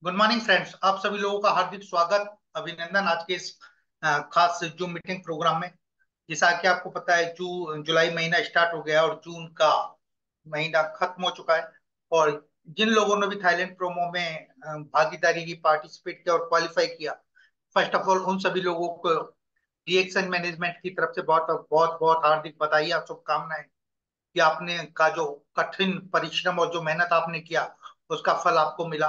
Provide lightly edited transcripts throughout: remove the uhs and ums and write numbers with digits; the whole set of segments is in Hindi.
Good morning friends. आप सभी लोगों का हार्दिक स्वागत, अभिनंदन आज के इस खास जूम मीटिंग प्रोग्राम में। जैसा कि आपको पता है, जुलाई महीना स्टार्ट हो गया और जून का महीना खत्म हो चुका है। और जिन लोगों ने भी थाईलैंड प्रोमो में भागीदारी की, पार्टिसिपेट किया और क्वालिफाई किया, फर्स्ट ऑफ ऑल उन सभी लोगों को रिएक्शन मैनेजमेंट की तरफ से बहुत बहुत बहुत हार्दिक बधाई और शुभकामनाएं कि आपने का जो कठिन परिश्रम और जो मेहनत आपने किया उसका फल आपको मिला।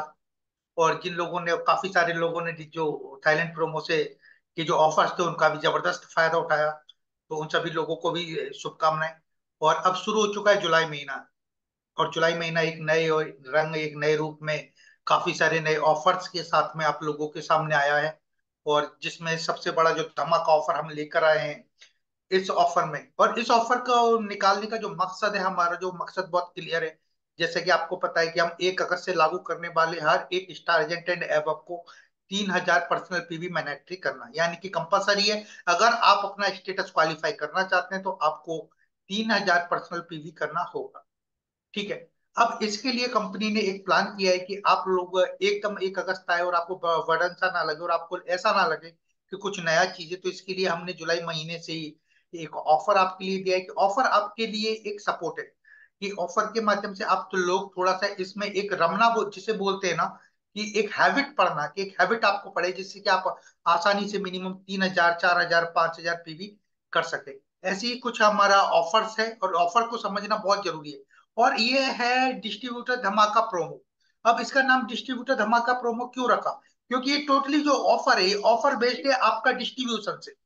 और जिन लोगों ने, काफी सारे लोगों ने जो थाईलैंड प्रोमो से के जो ऑफर्स थे उनका भी जबरदस्त फायदा उठाया, तो उन सभी लोगों को भी शुभकामनाएं। और अब शुरू हो चुका है जुलाई महीना, और जुलाई महीना एक नए रंग, एक नए रूप में काफी सारे नए ऑफर्स के साथ में आप लोगों के सामने आया है। और जिसमें सबसे बड़ा जो धमाका ऑफर हम लेकर आए हैं इस ऑफर में, और इस ऑफर को निकालने का जो मकसद है, हमारा जो मकसद बहुत क्लियर है। जैसे कि आपको पता है कि हम 1 अगस्त से लागू करने वाले हर एक स्टार एजेंट एंड एबव को 3,000 पर्सनल पीवी मैनेटरी करना, यानी कि कंपलसरी है। अगर आप अपना स्टेटस क्वालिफाई करना चाहते हैं तो आपको 3,000 पर्सनल पीवी करना होगा। ठीक है। अब इसके लिए कंपनी ने एक प्लान किया है कि आप लोग एकदम 1 अगस्त आए और आपको बर्डन सा ना लगे और आपको ऐसा ना लगे कि कुछ नया चीज है, तो इसके लिए हमने जुलाई महीने से ही एक ऑफर आपके लिए दिया है। कि ऑफर आपके लिए एक सपोर्ट है कि ऑफर के माध्यम से आप तो लोग थोड़ा सा इसमें एक रमना जिसे बोलते हैं ना, कि एक हैबिट पड़ना, कि एक हैबिट आपको पड़े जिससे कि आप आसानी से मिनिमम 3,000, 4,000, 5,000 पीवी कर सके। ऐसी ही कुछ हमारा ऑफर्स है और ऑफर को समझना बहुत जरूरी है। और ये है डिस्ट्रीब्यूटर धमाका प्रोमो। अब इसका नाम डिस्ट्रीब्यूटर धमाका प्रोमो क्यों रखा? क्योंकि ये टोटली जो ऑफर है, ये ऑफर बेस्ड है आपका डिस्ट्रीब्यूशन से।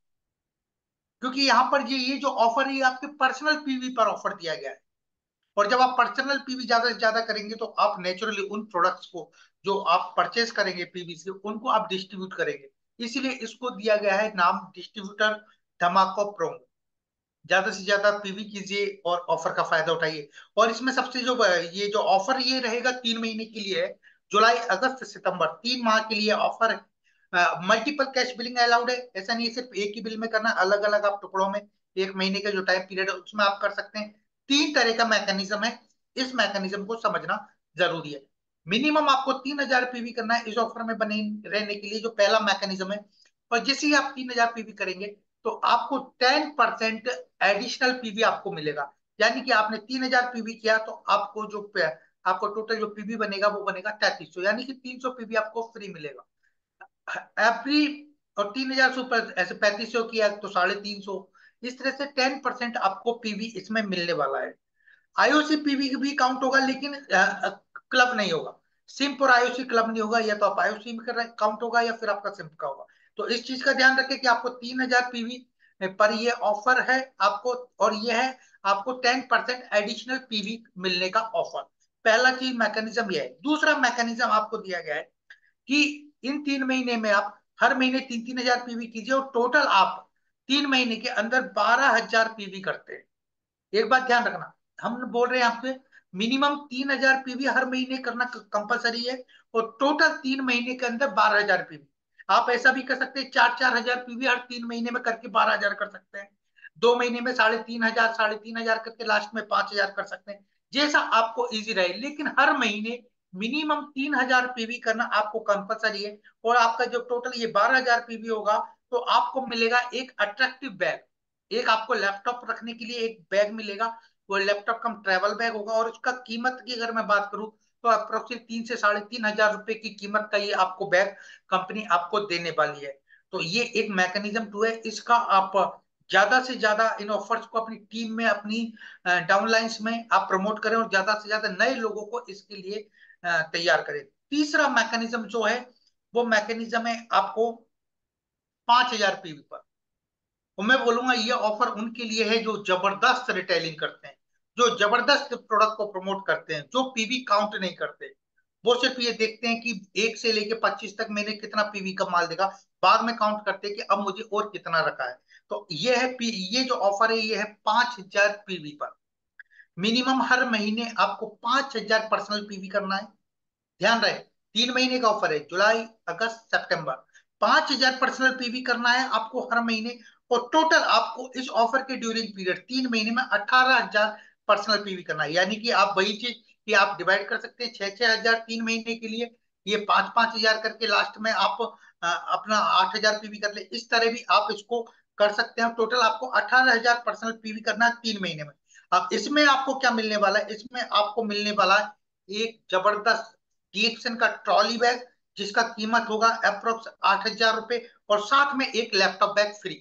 क्योंकि यहाँ पर ये जो ऑफर है, ये आपके पर्सनल पीवी पर ऑफर दिया गया है। और जब आप पर्सनल पीवी ज्यादा से ज्यादा करेंगे तो आप नेचुरली उन प्रोडक्ट्स को जो आप परचेज करेंगे पीवी से, उनको आप डिस्ट्रीब्यूट करेंगे। इसीलिए इसको दिया गया है नाम डिस्ट्रीब्यूटर धमाका प्रोमो। ज्यादा से ज्यादा पीवी कीजिए और ऑफर का फायदा उठाइए। और इसमें सबसे जो ये जो ऑफर ये रहेगा 3 महीने के लिए है। जुलाई, अगस्त, सितंबर 3 माह के लिए ऑफर है। मल्टीपल कैश बिलिंग अलाउड है। ऐसा नहीं है सिर्फ एक ही बिल में करना, अलग अलग आप टुकड़ों में 1 महीने का जो टाइम पीरियड है उसमें आप कर सकते हैं। 3 तरह का मैकेनिज्म है। इस मैकेनिज्म को समझना जरूरी है। मिनिमम आपको 3,000 पीवी करना है इस ऑफर में बने रहने के लिए, जो पहला मैकेनिज्म है। और जैसे ही आप 3,000 पीवी करेंगे तो आपको 10% एडिशनल पीवी आपको मिलेगा। यानी कि आपने 3,000 पीवी किया तो आपको टोटल जो पीवी बनेगा वो बनेगा 3,300, यानी कि 300 पीवी आपको फ्री मिलेगा एवरी। और 3,000 से ऊपर ऐसे 3,500 किया तो 350। इस तरह से 10% आपको पीवी इसमें मिलने वाला है। आईओसी पीवी भी काउंट होगा, लेकिन क्लब नहीं होगा। सिम्प और आईओसी क्लब नहीं होगा, या तो आप आईओसी में कर रहे काउंट होगा या फिर आपका सिम्प का होगा। तो इस चीज का ध्यान रखें कि आपको 3,000 पीवी पर ये ऑफर है आपको। और ये है आपको 10% एडिशनल पीवी मिलने का ऑफर। पहला चीज मैकेनिज्म ये है। दूसरा मैकेनिज्म आपको दिया गया है कि इन 3 महीने में आप हर महीने 3-3 हजार पीवी कीजिए, और टोटल आप 3 महीने के अंदर 12,000 पीवी करते हैं। एक बात ध्यान रखना, हम बोल रहे हैं आपसे मिनिमम 3,000 पीवी हर महीने करना कंपलसरी है, और टोटल 3 महीने के अंदर 12,000 पीवी। आप ऐसा भी कर सकते हैं, 4-4 हजार पीवी हर 3 महीने में करके 12,000 कर सकते हैं। 2 महीने में 3,500, 3,500 करके लास्ट में 5,000 कर सकते हैं। जैसा आपको इजी रहे, लेकिन हर महीने मिनिमम 3,000 पीवी करना आपको कंपलसरी है। और आपका जो टोटल ये 12,000 पीवी होगा तो आपको मिलेगा एक अट्रैक्टिव बैग। एक आपको लैपटॉप रखने के लिए एक बैग मिलेगा। वो लैपटॉप कम ट्रैवल बैग होगा, और उसका कीमत की अगर मैं बात करूं तो अप्रोक्सीमेट 3 से 3,500 रुपए की कीमत का ये आपको बैग कंपनी आपको देने वाली है। तो ये एक मैकेनिज्म टू है इसका। आप ज्यादा से ज्यादा इन ऑफर्स को अपनी टीम में, अपनी डाउनलाइंस में आप प्रमोट करें, और ज्यादा से ज्यादा नए लोगों को इसके लिए तैयार करें। तीसरा मैकेनिज्म जो है वो मैकेनिज्म है आपको 5,000 पीवी पर। और मैं बोलूंगा ये ऑफर उनके लिए है जो जबरदस्त रिटेलिंग करते हैं, जो जबरदस्त प्रोडक्ट को प्रमोट करते हैं, जो पीवी काउंट नहीं करते। वो सिर्फ ये देखते हैं कि 1 से लेके 25 तक मैंने कितना पीवी का माल देगा, बाद में काउंट करते हैं कि अब मुझे और कितना रखा है। तो ये है ये जो ऑफर है ये है 5,000 पीवी पर। मिनिमम हर महीने आपको 5,000 पर्सनल पीवी करना है। ध्यान रहे, 3 महीने का ऑफर है, जुलाई, अगस्त, सितंबर। 5,000 पर्सनल पीवी करना है आपको हर महीने। और टोटल आपको इस ऑफर के ड्यूरिंग पीरियड 3 महीने में 18,000 पर्सनल पीवी करना है। यानी कि आप वही चीज कि आप डिवाइड कर सकते हैं 6-6 हजार 3 महीने के लिए, ये 5-5 हजार करके लास्ट में आप अपना 8 हजार पीवी कर ले, इस तरह भी आप इसको कर सकते हैं। टोटल आपको 18 हजार पर्सनल पीवी करना है 3 महीने में। अब इसमें आपको क्या मिलने वाला है, इसमें आपको मिलने वाला है एक जबरदस्त डीएक्सएन का ट्रॉली बैग, जिसका कीमत होगा अप्रोक्स 8 हजार रुपए, और साथ में एक लैपटॉप बैग फ्री।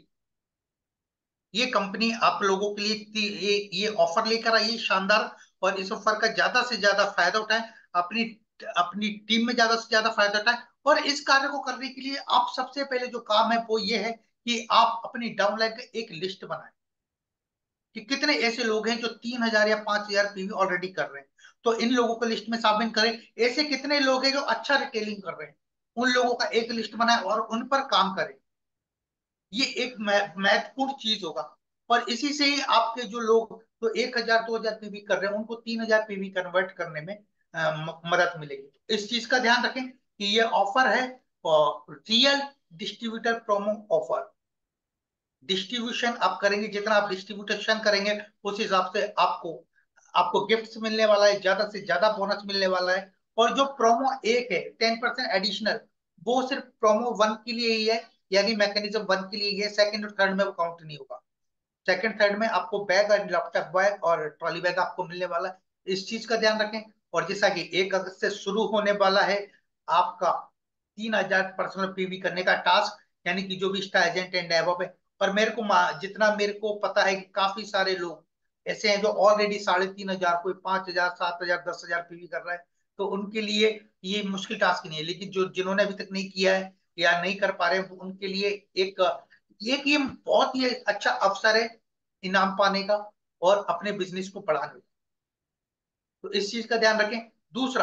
ये कंपनी आप लोगों के लिए ये ऑफर लेकर आई है शानदार, और इस ऑफर का ज्यादा से ज्यादा फायदा उठाएं। अपनी अपनी टीम में ज्यादा से ज्यादा फायदा उठाएं। और इस कार्य को करने के लिए आप सबसे पहले जो काम है वो ये है कि आप अपनी डाउनलाइन का एक लिस्ट बनाएं कि कितने ऐसे लोग हैं जो 3 हजार या 5 हजार पीवी ऑलरेडी कर रहे हैं। तो इन लोगों को लिस्ट में शामिल करें। ऐसे कितने लोग हैं जो अच्छा रिटेलिंग कर रहे हैं, उन लोगों का एक लिस्ट बनाएं और उन पर काम करें। ये एक महत्वपूर्ण चीज होगा। और इसी से ही आपके जो लोग तो 1 हजार 2 हजार पीवी कर रहे हैं, उनको 3 हजार पीवी कन्वर्ट करने में मदद मिलेगी। इस चीज का ध्यान रखें कि ये ऑफर है real distributor promo offer. Distribution आप करेंगे, जितना आप डिस्ट्रीब्यूशन करेंगे उस हिसाब से आपको आपको गिफ्ट्स मिलने वाला है, ज्यादा से ज्यादा बोनस मिलने वाला है। और जो प्रोमो एक है 10% एडिशनल, वो सिर्फ प्रोमो वन के लिए ही है, यानी मैकेनिज्म वन के लिए ही है। सेकंड और थर्ड में वो काउंट नहीं होगा। सेकंड थर्ड में आपको बैग और लैपटॉप बैग और ट्रॉली बैग आपको मिलने वाला है। इस चीज का ध्यान रखें। और जैसा कि 1 अगस्त से शुरू होने वाला है आपका 3 हजार पर्सनल पीवी करने का टास्क, यानी कि जो भी स्टार एजेंट एंड एबव है। और मेरे को जितना मेरे को पता है कि काफी सारे लोग ऐसे हैं जो ऑलरेडी 3,500, कोई 5 हजार, 7 हजार, 10 हजार पीवी कर रहा है। तो उनके लिए ये मुश्किल टास्क नहीं है, लेकिन जो जिन्होंने अभी तक नहीं किया है या नहीं कर पा रहे हैं, तो उनके लिए एक एक ये बहुत ही अच्छा अवसर है इनाम पाने का और अपने बिजनेस को बढ़ाने का। तो इस चीज का ध्यान रखें। दूसरा,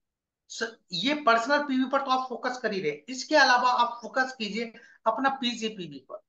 ये पर्सनल पीवी पर तो आप फोकस कर ही रहे, इसके अलावा आप फोकस कीजिए अपना पीजीपीवी पर।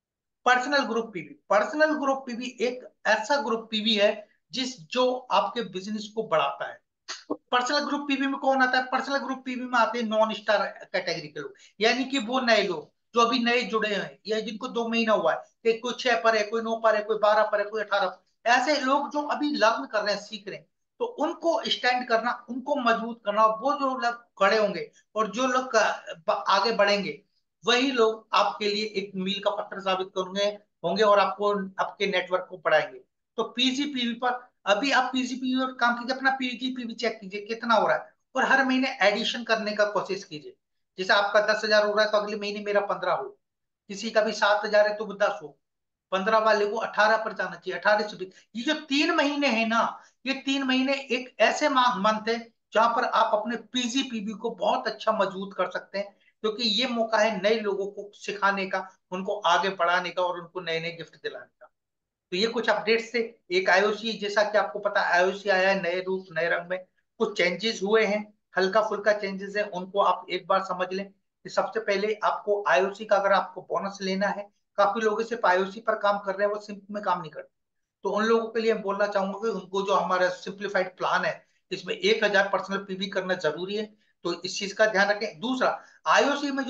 पर्सनल ग्रुप पीवी एक ऐसा ग्रुप पीवी है जिस जो आपके बिजनेस को बढ़ाता है। पर्सनल ग्रुप पीवी में कौन आता है? पर्सनल ग्रुप पीवी में आते हैं नॉन स्टार कैटेगरी के लोग, यानी कि वो नए लोग जो अभी नए जुड़े हैं या जिनको 2 महीना हुआ है, कि कोई 6 पर है, कोई 9 पर है, कोई 12 पर है, कोई 18 पर। ऐसे लोग जो अभी लर्न कर रहे हैं, सीख रहे हैं, तो उनको स्टैंड करना, उनको मजबूत करना। वो जो लोग खड़े होंगे और जो लोग आगे बढ़ेंगे, वही लोग आपके लिए एक मील का पत्थर साबित करेंगे होंगे और आपको आपके नेटवर्क को बढ़ाएंगे। तो पीजीपीवी पर अभी आप पीजीपीवी पर काम कीजिए, अपना पीजीपीवी चेक कीजिए कितना हो रहा है, और हर महीने एडिशन करने का कोशिश कीजिए। जैसे आपका 10 हजार हो रहा है तो अगले महीने मेरा 15 हो, किसी का भी 7 हजार है तो वो 10 हो, 15 वाले को 18 पर जाना चाहिए, 18 से ये जो 3 महीने है ना, ये 3 महीने एक ऐसे मंथ है जहां पर आप अपने पीजीपीवी को बहुत अच्छा मजबूत कर सकते हैं। क्योंकि ये मौका है नए लोगों को सिखाने का, उनको आगे बढ़ाने का और उनको नए नए गिफ्ट दिलाने का। तो ये कुछ अपडेट्स थे। एक आईओसी, जैसा कि आपको पता है आईओसी आया है नए रूप नए रंग में, कुछ चेंजेस हुए हैं, हल्का फुल्का चेंजेस है, उनको आप एक बार समझ लें कि सबसे पहले आपको आईओसी का अगर आपको बोनस लेना है, काफी लोग सिर्फ आईओसी पर काम कर रहे हैं, वो सिंप में काम नहीं करते। तो उन लोगों के लिए मैं बोलना चाहूंगा कि उनको जो हमारा सिंप्लीफाइड प्लान है, इसमें 1 हजार पर्सनल पीवी करना जरूरी है। तो इस चीज का ध्यान रखें। दूसरा, आईओसी में जो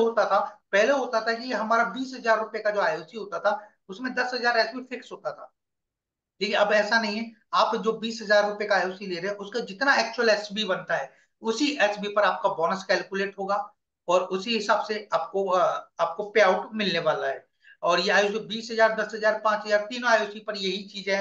पहले होता था कि हमारा 20 हजार रुपए का जो आईओसी होता था, उसमें 10 हजार एसबी फिक्स होता था। ठीक है, अब ऐसा नहीं है। आप जो 20 हजार रुपए का आईओसी ले रहे हैं, उसका जितना एक्चुअल एसबी बनता है, उसी एसबी पर आपका बोनस कैलकुलेट होगा, और उसी हिसाब से आपको पे आउट मिलने वाला है। और ये आईओसी 20 हजार, 10 हजार, 5 हजार, तीनों आईओसी पर यही चीजें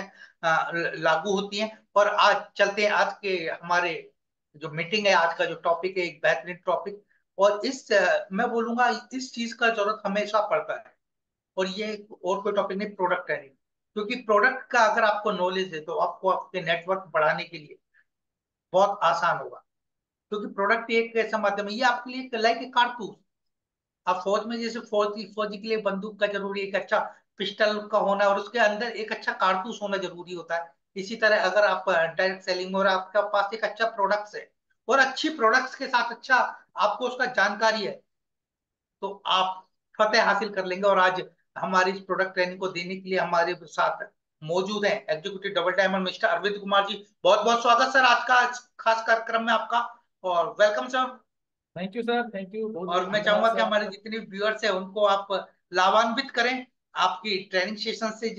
लागू होती हैं। और आज चलते हैं आज के हमारे जो मीटिंग है, आज का जो टॉपिक है, एक बेहतरीन टॉपिक। और मैं बोलूंगा इस चीज का जरूरत हमेशा पड़ता है। और ये और कोई टॉपिक नहीं, प्रोडक्ट ट्रेनिंग। क्योंकि प्रोडक्ट का अगर आपको नॉलेज है तो आपको आपके नेटवर्क बढ़ाने के लिए बहुत आसान होगा। क्योंकि प्रोडक्ट एक ऐसा माध्यम है, ये आपके लिए लाइक कारतूस। अब फौज में जैसे फौजी के लिए बंदूक का जरूरी है, एक अच्छा पिस्टल का होना, और उसके अंदर एक अच्छा कारतूस होना जरूरी होता है। इसी तरह अगर आप डायरेक्ट सेलिंग और आपके पास एक अच्छा प्रोडक्ट्स है, और अच्छी प्रोडक्ट्स के साथ अच्छा आपको उसका जानकारी है, तो आप फतेह हासिल कर लेंगे। और आज हमारी इस प्रोडक्ट ट्रेनिंग को देने के लिए हमारे साथ मौजूद हैं executive double diamond mister Arvind Kumar ji. बहुत बहुत स्वागत सर आज का इस खास कार्यक्रम में आपका, और welcome sir. Thank you sir, thank you, बहुत और बहुत मैं धन्यवाद चाहूंगा सर कि हमारे आपका। जितने व्यूअर्स हैं उनको आप लाभान्वित करें आपकी ट्रेनिंग सेशन से।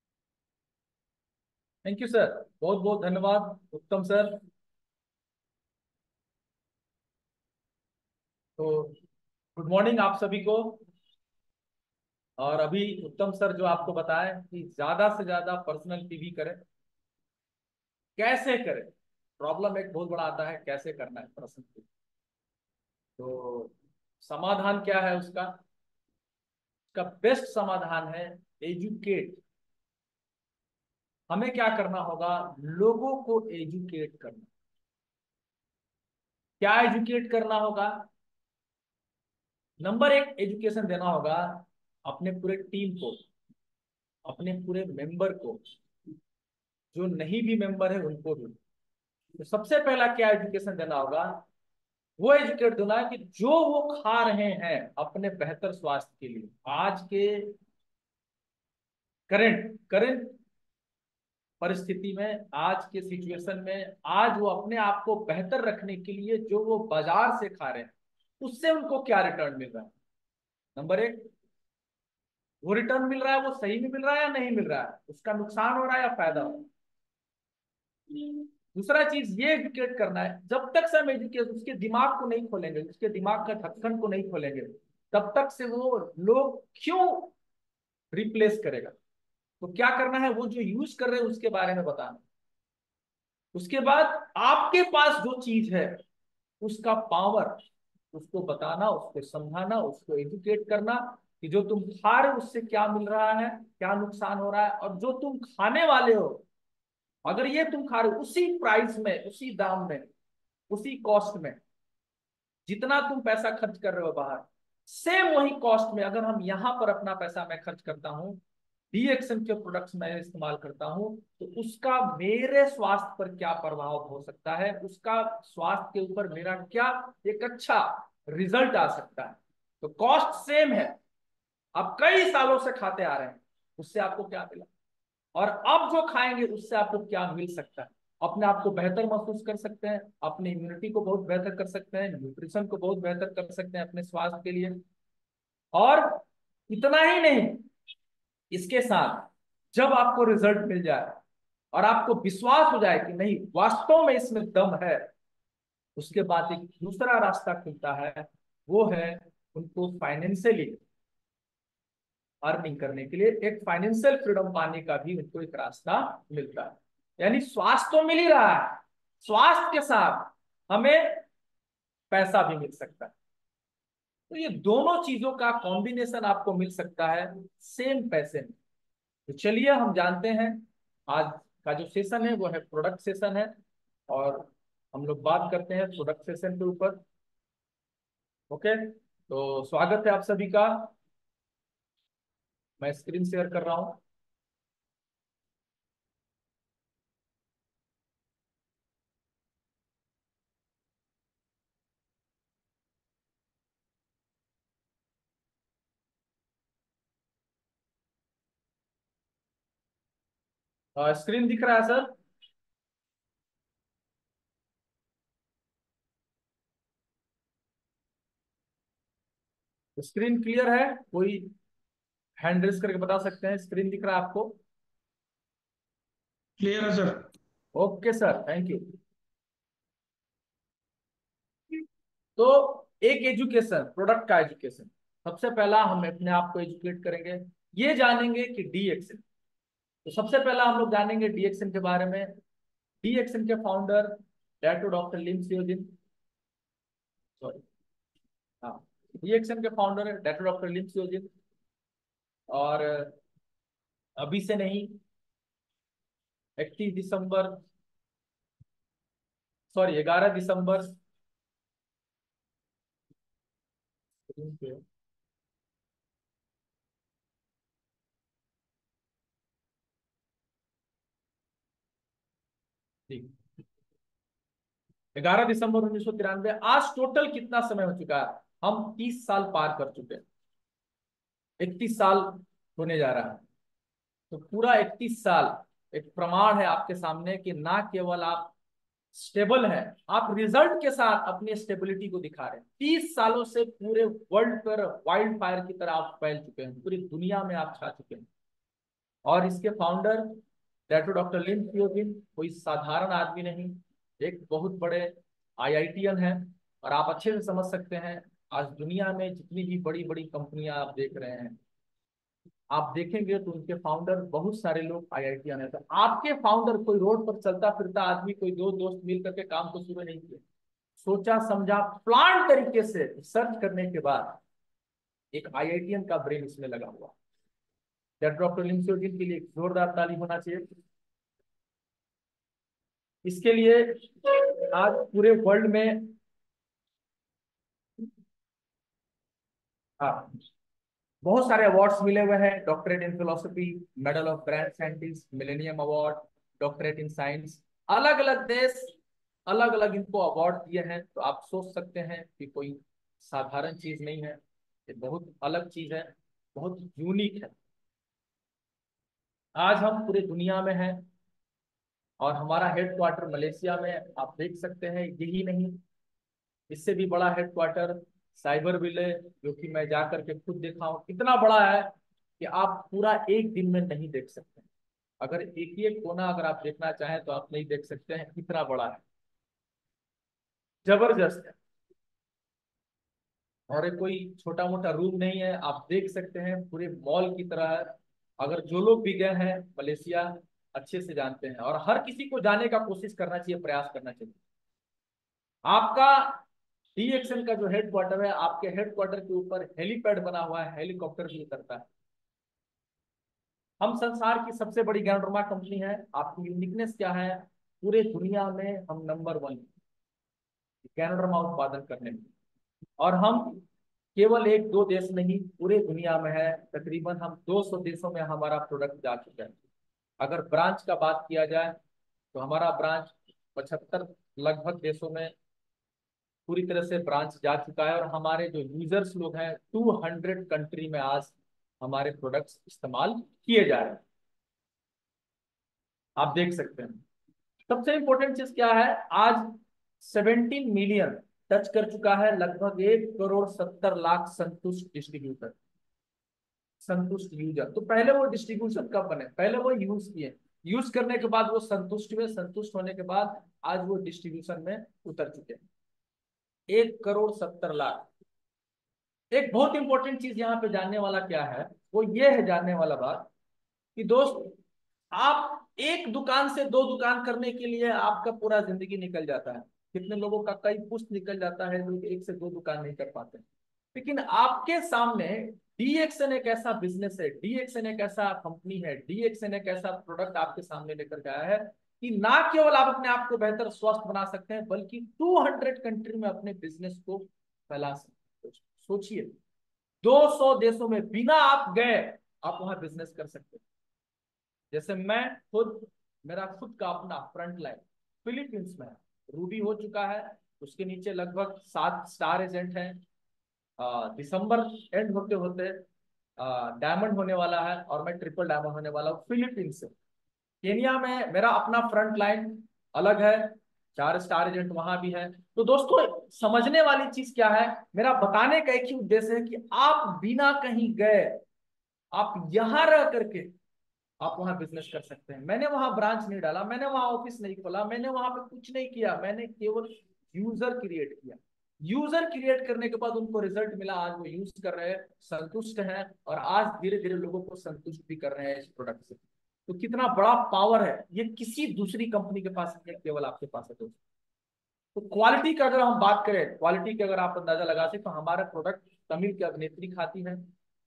थैंक यू सर, बहुत बहुत धन्यवाद उत्तम सर। तो गुड मॉर्निंग आप सभी को। और अभी उत्तम सर जो आपको बताएं कि ज्यादा से ज्यादा पर्सनल पीवी करें, कैसे करें। प्रॉब्लम एक बहुत बड़ा आता है, कैसे करना है पर्सनल पीवी। तो समाधान क्या है उसका? उसका बेस्ट समाधान है एजुकेट। हमें क्या करना होगा? लोगों को एजुकेट करना। क्या एजुकेट करना होगा? नंबर एक, एजुकेशन देना होगा अपने पूरे टीम को, अपने पूरे मेंबर को, जो नहीं भी मेंबर है उनको भी। तो सबसे पहला क्या एजुकेशन देना होगा? वो एजुकेट देना है कि जो वो खा रहे हैं अपने बेहतर स्वास्थ्य के लिए, आज के करंट करंट परिस्थिति में, आज के सिचुएशन में, आज वो अपने आप को बेहतर रखने के लिए जो वो बाजार से खा रहे हैं, उससे उनको क्या रिटर्न मिल रहा है? नंबर एक, वो रिटर्न मिल रहा है, वो सही में मिल रहा है या नहीं मिल रहा है, उसका नुकसान हो रहा है या फायदा हो रहा है। दूसरा चीज ये एजुकेट करना है, जब तक से हम एजुकेट उसके दिमाग को नहीं खोलेंगे, उसके दिमाग का ढक्कन को नहीं खोलेंगे, तब तक से वो लोग क्यों रिप्लेस करेगा। तो क्या करना है, वो जो यूज कर रहे हैं उसके बारे में बताना। उसके बाद आपके पास जो चीज है उसका पावर, उसको बताना, उसको समझाना, उसको एजुकेट करना कि जो तुम खा रहे हो उससे क्या मिल रहा है, क्या नुकसान हो रहा है, और जो तुम खाने वाले हो, अगर ये तुम खा रहे हो उसी प्राइस में, उसी दाम में, उसी कॉस्ट में, जितना तुम पैसा खर्च कर रहे हो बाहर, सेम वही कॉस्ट में अगर हम यहाँ पर अपना पैसा मैं खर्च करता हूँ, डीएक्सन के प्रोडक्ट्स मैं इस्तेमाल करता हूँ, तो उसका मेरे स्वास्थ्य पर क्या प्रभाव हो सकता है, उसका स्वास्थ्य के ऊपर मेरा क्या एक अच्छा रिजल्ट आ सकता है। तो कॉस्ट सेम है, आप कई सालों से खाते आ रहे हैं, उससे आपको क्या मिला, और अब जो खाएंगे उससे आपको क्या मिल सकता है। अपने आप को बेहतर महसूस कर सकते हैं, अपनी इम्यूनिटी को बहुत बेहतर कर सकते हैं, न्यूट्रिशन को बहुत बेहतर कर सकते हैं अपने स्वास्थ्य के लिए। और इतना ही नहीं, इसके साथ जब आपको रिजल्ट मिल जाए और आपको विश्वास हो जाए कि नहीं वास्तव में इसमें दम है, उसके बाद एक दूसरा रास्ता खुलता है, वो है उनको फाइनेंशियली अर्निंग करने के लिए, एक फाइनेंशियल फ्रीडम पाने का भी उनको एक रास्ता मिलता है। यानी स्वास्थ्य तो मिल ही रहा है, स्वास्थ्य के साथ हमें पैसा भी मिल सकता है। तो ये दोनों चीजों का कॉम्बिनेशन आपको मिल सकता है सेम पैसे में। तो चलिए हम जानते हैं, आज का जो सेशन है वो है प्रोडक्ट सेशन है, और हम लोग बात करते हैं प्रोडक्ट सेशन के ऊपर। ओके, तो स्वागत है आप सभी का। मैं स्क्रीन शेयर कर रहा हूँ। स्क्रीन दिख रहा है सर? स्क्रीन क्लियर है? कोई हैंड रेस करके बता सकते हैं, स्क्रीन दिख रहा है आपको? क्लियर है sir. Okay sir, thank you. तो एक एजुकेशन, प्रोडक्ट का एजुकेशन, सबसे पहला हम अपने आप को एजुकेट करेंगे, ये जानेंगे कि डीएक्सन। तो सबसे पहला हम लोग जानेंगे डीएक्सन के बारे में। डीएक्सन के founder Dato doctor Lim Siow Jin, sorry, हाँ, डीएक्सन के फाउंडर है डैटो डॉक्टर लिम सियोजिन। और अभी से नहीं, 31 दिसंबर, सॉरी 11 दिसंबर, ठीक, 11 दिसंबर 1993। आज टोटल कितना समय हो चुका है? हम 30 साल पार कर चुके हैं, 31 साल होने जा रहा है। तो पूरा 31 साल एक प्रमाण है आपके सामने कि ना केवल आप स्टेबल हैं, आप रिजल्ट के साथ अपनी स्टेबिलिटी को दिखा रहे हैं। 30 सालों से पूरे वर्ल्ड पर वाइल्ड फायर की तरह आप फैल चुके हैं, पूरी दुनिया में आप छा चुके हैं। और इसके फाउंडर डॉक्टर डॉक्टर लिन थियोजिन कोई साधारण आदमी नहीं, एक बहुत बड़े आईआईटीएन है। और आप अच्छे से समझ सकते हैं आज दुनिया में जितनी भी बड़ी बड़ी कंपनियां आप देख रहे हैं, आप देखेंगे तो उनके फाउंडर बहुत सारे लोग आईआईटी आने थे। आपके फाउंडर कोई रोड पर चलता फिरता आदमी, कोई दो दोस्त मिल करके काम को शुरू नहीं किया, सोचा समझा प्लान तरीके से सर्च करने के बाद एक आईआईटीएन का ब्रेन इसमें लगा हुआ। डॉक्टर लिंसियोजिन के लिए एक जोरदार ताली होना चाहिए। इसके लिए आज पूरे वर्ल्ड में, हाँ, बहुत सारे अवार्ड्स मिले हुए हैं। Doctorate in philosophy, medal of grand scientist, millennium award, doctorate in science. अलग अलग देश अलग अलग इनको अवार्ड दिए हैं। तो आप सोच सकते हैं कि कोई साधारण चीज नहीं है, ये बहुत अलग चीज है, बहुत यूनिक है। आज हम पूरे दुनिया में हैं और हमारा हेडक्वार्टर मलेशिया में, आप देख सकते हैं। यही नहीं, इससे भी बड़ा हेडक्वार्टर साइबरविले, जो कि मैं जाकर के खुद देखा हूँ, इतना बड़ा है कि आप पूरा एक दिन में नहीं देख सकते। अगर एक ही एक कोना अगर आप देखना चाहें तो आप नहीं देख सकते हैं, इतना बड़ा है, जबरदस्त है। और ये कोई छोटा मोटा रूम नहीं है, आप देख सकते हैं पूरे मॉल की तरह है। अगर जो लोग भी गए हैं मलेशिया अच्छे से जानते हैं, और हर किसी को जाने का कोशिश करना चाहिए, प्रयास करना चाहिए। आपका डीएक्सएल का जो हेडक्वार्टर है, आपके हेडक्वार्टर के ऊपर हेलीपैड बना हुआ है, हेलीकॉप्टर भी उतरता है। हम संसार की सबसे बड़ी गैनोरमा कंपनी है। आपकी यूनिकनेस क्या है? पूरे दुनिया में हम नंबर वन गैनोरमा उत्पादन करने में। और हम केवल एक दो देश नहीं, पूरे दुनिया में है। तकरीबन हम 200 देशों में हमारा प्रोडक्ट जा चुका है। अगर ब्रांच का बात किया जाए तो हमारा ब्रांच 75 लगभग देशों में पूरी तरह से ब्रांच जा चुका है। और हमारे जो यूजर्स लोग हैं, 200 कंट्री में आज हमारे प्रोडक्ट्स इस्तेमाल किए जा रहे हैं, आप देख सकते हैं। सबसे इंपॉर्टेंट चीज क्या है? आज 17 मिलियन टच कर चुका है, लगभग 1,70,00,000 संतुष्ट डिस्ट्रीब्यूटर, संतुष्ट यूजर। तो पहले वो डिस्ट्रीब्यूशन कब बने? पहले वो यूज किए, यूज करने के बाद वो संतुष्ट हुए, संतुष्ट होने के बाद आज वो डिस्ट्रीब्यूशन में उतर चुके हैं। 1,70,00,000। एक बहुत इंपॉर्टेंट चीज यहाँ पे जानने वाला क्या है, वो ये है जानने वाला बात कि दोस्त, आप एक दुकान से दो दुकान करने के लिए आपका पूरा जिंदगी निकल जाता है। कितने लोगों का कई पुश्त निकल जाता है, लोग एक से दो दुकान नहीं कर पाते। लेकिन आपके सामने डीएक्सएन एक ऐसा बिजनेस है, डीएक्सएन एक ऐसा कंपनी है, डीएक्सएन एक ऐसा प्रोडक्ट आपके सामने लेकर के आया है कि ना केवल आप अपने आप को बेहतर स्वस्थ बना सकते हैं, बल्कि 200 कंट्री में अपने बिजनेस को फैला सकते हैं। सोचिए, 200 देशों में बिना आप गए आप वहां बिजनेस कर सकते हैं। जैसे मैं खुद, मेरा खुद का अपना फ्रंट लाइन फिलीपींस में है, रूबी हो चुका है, उसके नीचे लगभग 7 स्टार एजेंट हैं। दिसंबर एंड होते होते डायमंड होने वाला है, और मैं ट्रिपल डायमंड होने वाला हूँ फिलीपींस से। केनिया में मेरा अपना फ्रंट लाइन अलग है, 4 स्टार एजेंट वहां भी है। तो दोस्तों, समझने वाली चीज क्या है? मेरा बताने का एक ही उद्देश्य है कि आप बिना कहीं गए, आप यहां रह करके आप वहां बिजनेस कर सकते हैं। मैंने वहां ब्रांच नहीं डाला, मैंने वहां ऑफिस नहीं खोला, मैंने वहां पे कुछ नहीं किया, मैंने केवल यूजर क्रिएट किया। यूजर क्रिएट करने के बाद उनको रिजल्ट मिला, आज वो यूज कर रहे हैं, संतुष्ट हैं, और आज धीरे धीरे लोगों को संतुष्ट भी कर रहे हैं इस प्रोडक्ट से। तो कितना बड़ा पावर है, ये किसी दूसरी कंपनी के पास नहीं है, केवल आपके पास है दोस्तों। तो क्वालिटी का अगर हम बात करें, क्वालिटी का अगर आप अंदाजा लगा सके, तो हमारा प्रोडक्ट तमिल की अभिनेत्री खाती है,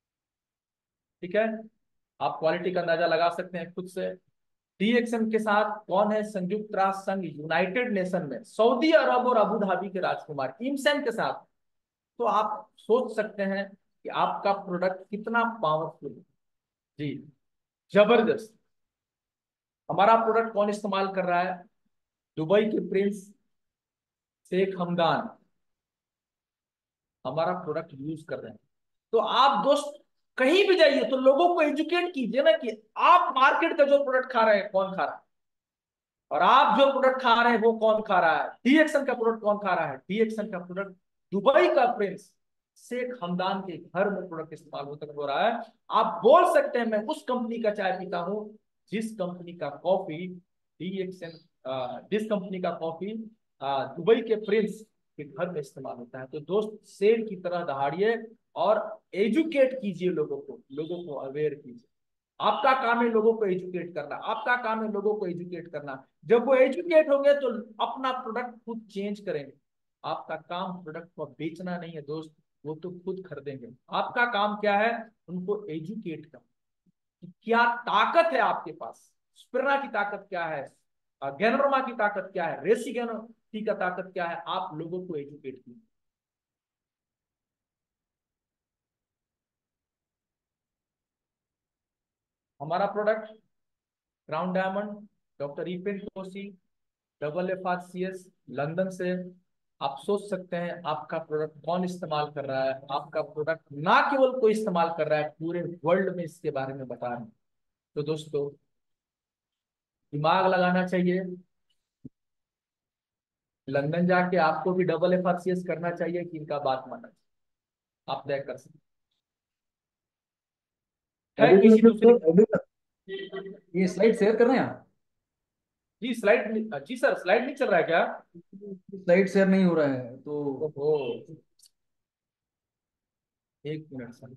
ठीक है। आप क्वालिटी का अंदाजा लगा सकते हैं खुद से। डीएक्सएन के साथ कौन है? संयुक्त राष्ट्र संघ, यूनाइटेड नेशन में सऊदी अरब और अबू धाबी के राजकुमार इमसन के साथ। तो आप सोच सकते हैं कि आपका प्रोडक्ट कितना पावरफुल है। जी, जबरदस्त। हमारा प्रोडक्ट कौन इस्तेमाल कर रहा है? दुबई के प्रिंस शेख हमदान हमारा प्रोडक्ट यूज कर रहे हैं। तो आप दोस्त कहीं भी जाइए तो लोगों को एजुकेट कीजिए ना, कि आप मार्केट का जो प्रोडक्ट खा रहे हैं कौन खा रहा है, और आप जो प्रोडक्ट खा रहे हैं वो कौन खा रहा है। डीएक्सएन का प्रोडक्ट कौन खा रहा है? डीएक्सएन का प्रोडक्ट दुबई का प्रिंस शेख हमदान के घर में प्रोडक्ट इस्तेमाल होता हो रहा है। आप बोल सकते हैं मैं उस कंपनी का चाय पीता हूं जिस कंपनी का कॉफी डीएक्सएन, जिस कंपनी का कॉफी दुबई के प्रिंस आपके घर में इस्तेमाल होता है। तो दोस्त शेर की तरह दहाड़िए और एजुकेट कीजिए लोगों को अवेयर कीजिए। आपका काम है लोगों को एजुकेट करना, आपका काम है लोगों को एजुकेट करना। जब वो एजुकेट होंगे तो अपना प्रोडक्ट खुद चेंज करेंगे। आपका काम प्रोडक्ट को बेचना नहीं है दोस्त, वो तो खुद खरीदेंगे। आपका काम क्या है? उनको एजुकेट करना कि क्या ताकत है आपके पास, स्पिरना की ताकत क्या है, गैनोरमा की ताकत क्या है, रेसी गैनोटी का ताकत क्या है। आप लोगों को एजुकेट कीजिए। हमारा product crown diamond, doctor Eapen Koshy, FRCS, London से। आप सोच सकते हैं आपका प्रोडक्ट कौन इस्तेमाल कर रहा है। आपका प्रोडक्ट ना केवल कोई इस्तेमाल कर रहा है, पूरे वर्ल्ड में इसके बारे में बता रहे हैं। तो दोस्तों, दिमाग लगाना चाहिए। लंदन जाके आपको भी FRCS करना चाहिए कि इनका बात मानना चाहिए। आप तय कर सकते हैं अभी किसी मतलब दूसरी। अभी ये स्लाइड शेयर कर रहे हैं आप? जी स्लाइड, जी सर स्लाइड नहीं चल रहा है क्या? स्लाइड शेयर नहीं हो रहा है तो ओहो, एक मिनट सर।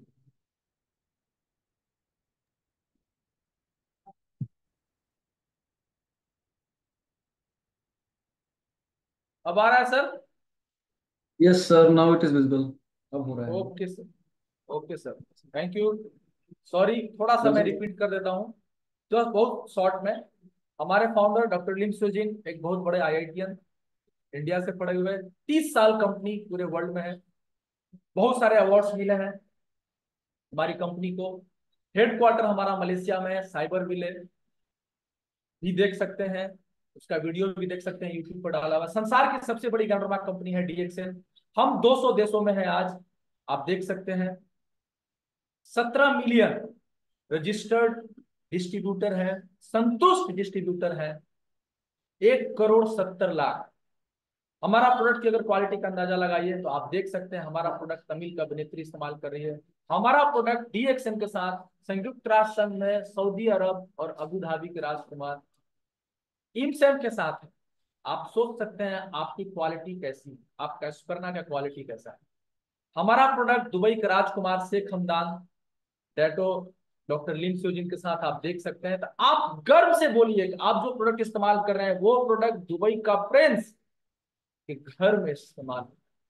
अब आ रहा है sir? Yes sir, now it is visible. अब हो रहा है। Okay sir, okay sir, thank you. Sorry, थोड़ा सा मैं जल्दी। रिपीट कर देता हूँ, जो बहुत शॉर्ट में। हमारे फाउंडर डॉक्टर लिम सुजिन एक बहुत बड़े IITian, इंडिया से पढ़े हुए, 30 साल कंपनी पूरे वर्ल्ड में है, बहुत सारे अवार्ड्स मिले हैं हमारी कंपनी को। हेडक्वार्टर हमारा मलेशिया में है, साइबर विले भी देख सकते हैं, उसका वीडियो भी देख सकते हैं, यूट्यूब पर डाला हुआ। संसार की सबसे बड़ी गैनोरमा कंपनी है DXN। हम 200 देशों में हैं आज, आप देख सकते हैं। 17 मिलियन रजिस्टर्ड डिस्ट्रीब्यूटर है, संतुष्ट डिस्ट्रीब्यूटर है, 1 करोड़ 70 लाख। हमारा प्रोडक्ट की अगर क्वालिटी का अंदाजा लगाइए तो आप देख सकते हैं हमारा प्रोडक्ट तमिल का अभिनेत्री इस्तेमाल कर रही है। हमारा प्रोडक्ट DXN के साथ संयुक्त राष्ट्र संघ में सऊदी अरब और अबू धाबी के राजकुमार इमसेम के साथ है। आप सोच सकते हैं आपकी क्वालिटी कैसी है, आपका स्पर्ना का क्वालिटी कैसा है। हमारा प्रोडक्ट दुबई के राजकुमार Sheikh Hamdan Dato doctor Lim Siow Jin के साथ आप देख सकते हैं। तो आप गर्व से बोलिए कि आप जो प्रोडक्ट इस्तेमाल कर रहे हैं वो प्रोडक्ट दुबई का प्रिंस के घर में इस्तेमाल।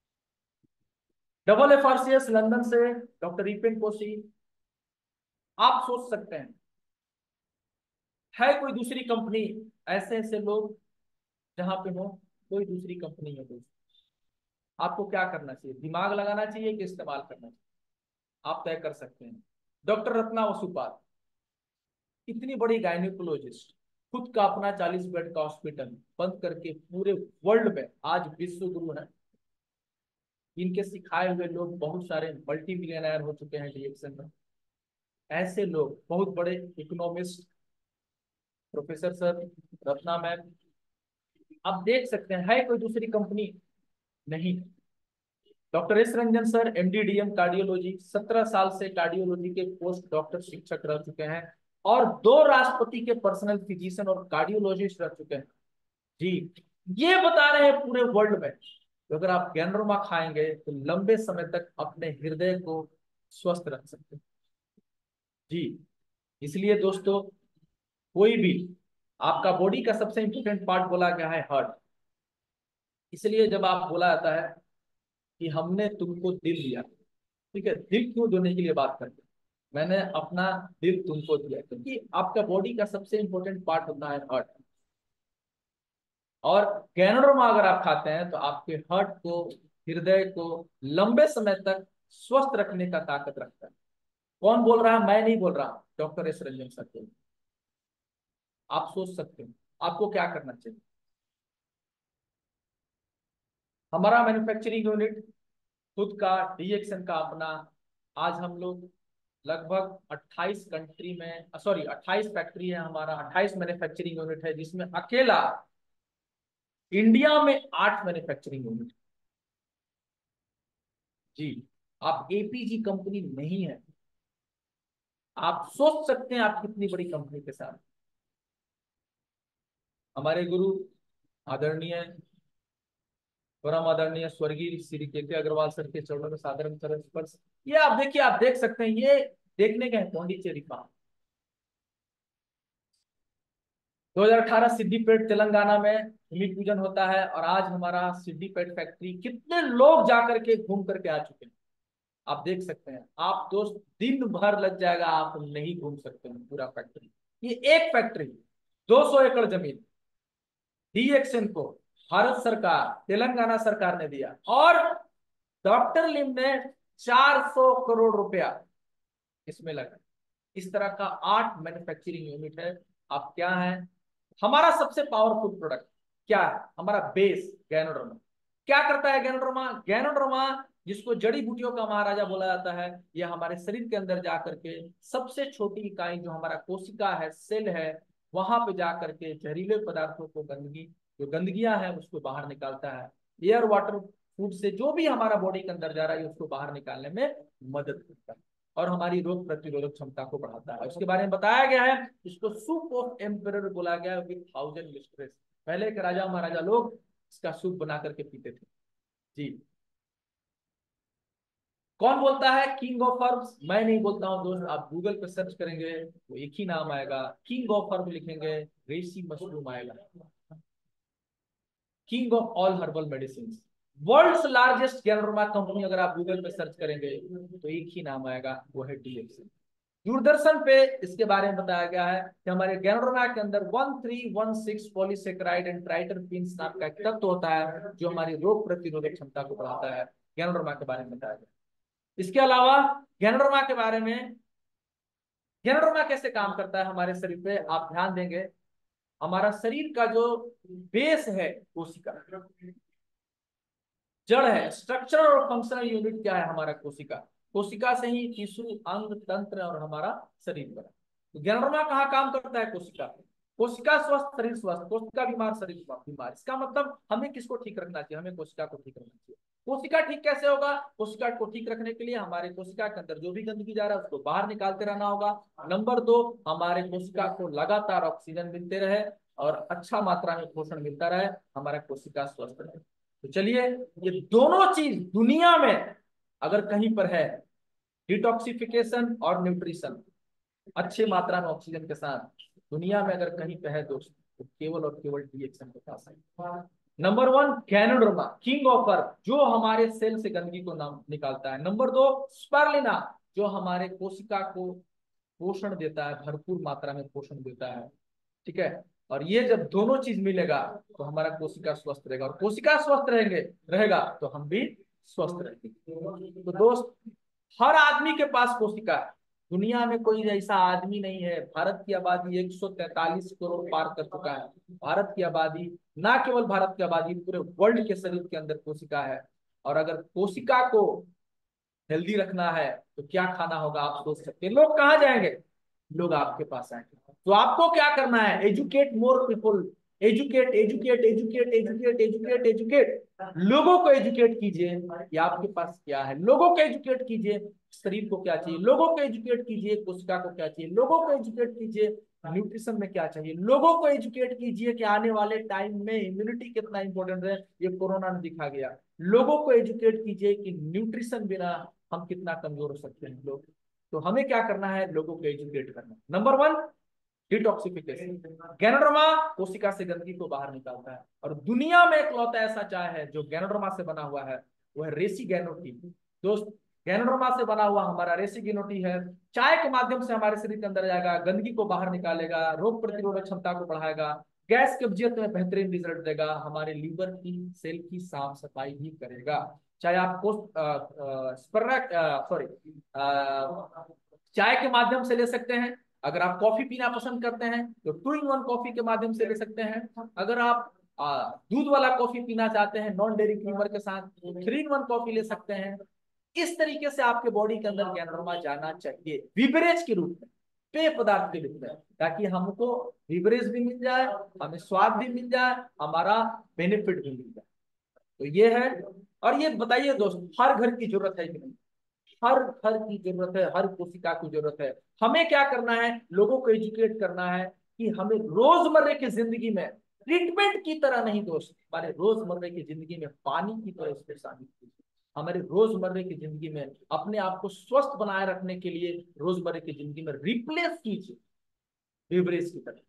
FRCS लंदन से डॉक्टर ईपेन कोशी। आप सोच सकते हैं है कोई दूसरी कंपनी, ऐसे ऐसे लोग जहां पे हो, कोई दूसरी कंपनी है दोस्त। आपको क्या करना चाहिए? दिमाग लगाना चाहिए कि इस्तेमाल करना चाहिए? आप तय कर सकते हैं। डॉक्टर रत्ना वसुपाल, इतनी बड़ी गायनिकोलॉजिस्ट, खुद का अपना 40 बेड का हॉस्पिटल बंद करके पूरे वर्ल्ड में आज विश्व गुरु है। इनके सिखाए हुए लोग बहुत सारे मल्टी मिलियनर हो चुके हैं DXN में। ऐसे लोग, बहुत बड़े economist professor sir, Ratna ma'am, आप देख सकते हैं। है कोई दूसरी कंपनी? नहीं। Doctor S Ranjan sir, MD DM cardiology, 17 साल से कार्डियोलॉजी के पोस्ट डॉक्टर शिक्षक रह चुके हैं और 2 राष्ट्रपति के पर्सनल फिजिशियन और कार्डियोलॉजिस्ट रह चुके हैं। जी, ये बता रहे हैं पूरे वर्ल्ड में तो अगर आप गैनोरमा खाएंगे तो लंबे समय तक अपने हृदय को स्वस्थ रख सकते हैं। जी, इसलिए दोस्तों, कोई भी, आपका बॉडी का सबसे इंपॉर्टेंट पार्ट बोला गया है हार्ट। इसलिए जब आप बोला जाता है कि हमने तुमको दिल दिया, ठीक है, दिल क्यों देने के लिए बात करते हैं? मैंने अपना दिल तुमको दिया क्योंकि आपका बॉडी का सबसे इंपॉर्टेंट पार्ट होता है हार्ट। और गैनोरमा अगर आप खाते हैं तो आपके हार्ट को, हृदय को लंबे समय तक स्वस्थ रखने का ताकत रखता है। कौन बोल रहा है? मैं नहीं बोल रहा, डॉक्टर एस रंजन सर बोल। आप सोच सकते हैं आपको क्या करना चाहिए। हमारा मैन्युफैक्चरिंग यूनिट खुद का, DXN का अपना। आज हम लोग लगभग 28 कंट्री में, सॉरी 28 फैक्ट्री है हमारा, 28 मैन्युफैक्चरिंग यूनिट है, जिसमें अकेला इंडिया में 8 मैन्युफैक्चरिंग यूनिट। जी, आप APG कंपनी नहीं है। आप सोच सकते हैं आप कितनी बड़ी कंपनी के साथ। हमारे गुरु आदरणीय परम आदरणीय स्वर्गीय श्री के अग्रवाल सर के चरणों में सादर चरण स्पर्श। ये आप देखिए, आप देख सकते हैं, ये देखने के हैं पौंडीचेरी का 2018 सिद्दीपेट तेलंगाना में भूमि पूजन होता है, और आज हमारा सिद्दीपेट फैक्ट्री कितने लोग जाकर के घूम करके आ चुके हैं। आप देख सकते हैं, आप दोस्त दिन भर लग जाएगा, आप नहीं घूम सकते हैं पूरा फैक्ट्री। ये एक फैक्ट्री 200 एकड़ जमीन डीएक्सएन को भारत सरकार, तेलंगाना सरकार ने दिया, और डॉक्टर लिम ने 400 करोड़ रुपया इसमें लगा। इस तरह का 8 मैन्युफैक्चरिंग यूनिट है। अब क्या है हमारा सबसे पावरफुल प्रोडक्ट, क्या है हमारा बेस गैनोडर्मा। क्या करता है गैनोडर्मा? गैनोडर्मा जिसको जड़ी बूटियों का महाराजा बोला जाता है, यह हमारे शरीर के अंदर जाकर के सबसे छोटी इकाई जो हमारा कोशिका है, सेल है, वहां पे जाकर के जहरीले पदार्थों को, गंदगी, जो गंदगियां है उसको बाहर निकालता है। एयर वाटर फूड से जो भी हमारा बॉडी के अंदर जा रहा है उसको बाहर निकालने में मदद करता है, और हमारी रोग प्रतिरोधक क्षमता को बढ़ाता है। उसके बारे में बताया गया है, इसको सूप ऑफ एम्परर बोला गया विद 1000 मिस्ट्रेस। पहले के राजा महाराजा लोग इसका सूप बना करके पीते थे जी। कौन बोलता है किंग ऑफ हर्ब्स? मैं नहीं बोलता हूं दोस्त, आप गूगल पे सर्च करेंगे तो एक ही नाम आएगा, किंग ऑफ हर्ब लिखेंगे रेसी मशरूम आएगा। King of all herbal medicine, world's largest ganoderma company, अगर आप गूगल पे सर्च करेंगे तो एक ही नाम आएगा, वो है डीएक्सएन। दूरदर्शन पे इसके बारे में बताया गया है कि हमारे गैनोडर्मा के अंदर 1316 पॉलीसेकेराइड एंड ट्राइटरपीन्स नाम का एक तत्व होता है जो हमारी रोग प्रतिरोधक क्षमता को बढ़ाता है। गैनोडर्मा के बारे में बताया गया। इसके अलावा गैनोडर्मा के बारे में, गैनोडर्मा कैसे काम करता है हमारे शरीर पे, आप ध्यान देंगे, हमारा शरीर का जो बेस है कोशिका, जड़ है, स्ट्रक्चरल और फंक्शनल यूनिट क्या है हमारा कोशिका, कोशिका से ही टिश्यू, अंग, तंत्र और हमारा शरीर बना। तो गैनोडर्मा कहाँ काम करता है? कोशिका। कोशिका स्वस्थ शरीर स्वस्थ, कोशिका बीमार शरीर बीमार। इसका मतलब हमें किसको ठीक रखना चाहिए? हमें कोशिका को ठीक रखना चाहिए। कोशिका ठीक कैसे होगा? कोशिका को ठीक रखने के लिए हमारे कोशिका के अंदर जो भी गंदगी जा रहा है उसको बाहर निकालते रहना होगा। नंबर 2, हमारे कोशिका को लगातार ऑक्सीजन मिलते रहे और अच्छा मात्रा में पोषण मिलता रहे, हमारा कोशिका स्वस्थ रहे। तो चलिए, ये दोनों चीज दुनिया में अगर कहीं पर है, डिटॉक्सिफिकेशन और न्यूट्रिशन, अच्छी मात्रा में ऑक्सीजन के साथ, दुनिया में अगर कहीं पे है दोस्त तो केवल और केवल डीएक्सएन के पास है। Number 1 ganoderma, king of earth, जो हमारे सेल से गंदगी को निकालता है। नंबर 2 स्पारुलिना, जो हमारे कोशिका को पोषण देता है, भरपूर मात्रा में पोषण देता है। ठीक है, और ये जब दोनों चीज मिलेगा तो हमारा कोशिका स्वस्थ रहेगा, और कोशिका स्वस्थ रहेगा तो हम भी स्वस्थ रहेंगे। तो दोस्त, हर आदमी के पास कोशिका है। दुनिया में कोई ऐसा आदमी नहीं है, भारत की आबादी 143 करोड़ पार कर चुका है। भारत की आबादी, ना केवल भारत की आबादी, पूरे वर्ल्ड के शरीर के अंदर कोशिका है। और अगर कोशिका को हेल्दी रखना है तो क्या खाना होगा आप सोच सकते हैं। लोग कहाँ जाएंगे? लोग आपके पास आएंगे। तो आपको क्या करना है? Educate more people, educate educate educate educate educate educate, लोगों को एजुकेट कीजिए कि आपके पास क्या है, लोगों को एजुकेट कीजिए शरीर को क्या चाहिए, लोगों को एजुकेट कीजिए कोशिका को क्या चाहिए, लोगों को एजुकेट कीजिए न्यूट्रिशन में क्या चाहिए, लोगों को एजुकेट कीजिए कि आने वाले टाइम में इम्यूनिटी कितना इंपॉर्टेंट है, ये कोरोना ने दिखा गया। लोगों को एजुकेट कीजिए कि न्यूट्रिशन बिना हम कितना कमजोर हो सकते हैं लोग। तो हमें क्या करना है? लोगों को एजुकेट करना। नंबर 1 डिटॉक्सिफिकेशन, गैनोडर्मा कोशिका से गंदगी को बाहर निकालता है, और दुनिया में इकलौता ऐसा चाय है जो गैनोडर्मा से बना हुआ है, वो है रेसी गैनोटी। दोस्त, गैनोडर्मा से बना हुआ हमारा रेसी गैनोटी है, चाय के माध्यम से हमारे शरीर के अंदर जाएगा, गंदगी को बाहर निकालेगा, रोग प्रतिरोधक क्षमता को बढ़ाएगा, गैस कब्जियत में बेहतरीन रिजल्ट देगा, हमारे लीवर की सेल की साफ सफाई भी करेगा। चाहे आपको सॉरी चाय के माध्यम से ले सकते हैं, अगर आप कॉफी पीना पसंद करते हैं तो 2-in-1 कॉफी के माध्यम से ले सकते हैं, अगर आप दूध वाला कॉफी पीना चाहते हैं नॉन डेयरी क्रीमर के साथ तो 3-in-1 कॉफी ले सकते हैं। इस तरीके से आपके बॉडी के अंदर गैनोडर्मा जाना चाहिए बिवरेज के रूप में, पेय पदार्थ के रूप में, ताकि हमको बिवरेज भी मिल जाए, हमें स्वाद भी मिल जाए, हमारा बेनिफिट भी मिल जाए। तो ये है। और ये बताइए दोस्त, हर घर की जरूरत है कि नहीं? हर घर की जरूरत है, हर कोशिका की जरूरत है। हमें क्या करना है? लोगों को एजुकेट करना है कि हमें रोजमर्रे की जिंदगी में ट्रीटमेंट की तरह नहीं दोस्त, हमारे रोजमर्रा की जिंदगी में पानी की तरह इसको शामिल कीजिए। हमारे रोजमर्रा की जिंदगी में अपने आप को स्वस्थ बनाए रखने के लिए रोजमर्रा की जिंदगी में रिप्लेस कीजिए बेवरेज की तरह।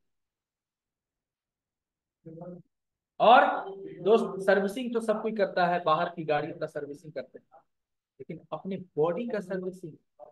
और दोस्त सर्विसिंग तो सब कोई करता है, बाहर की गाड़ियों का सर्विसिंग करते हैं, लेकिन अपनी बॉडी का सर्विसिंग,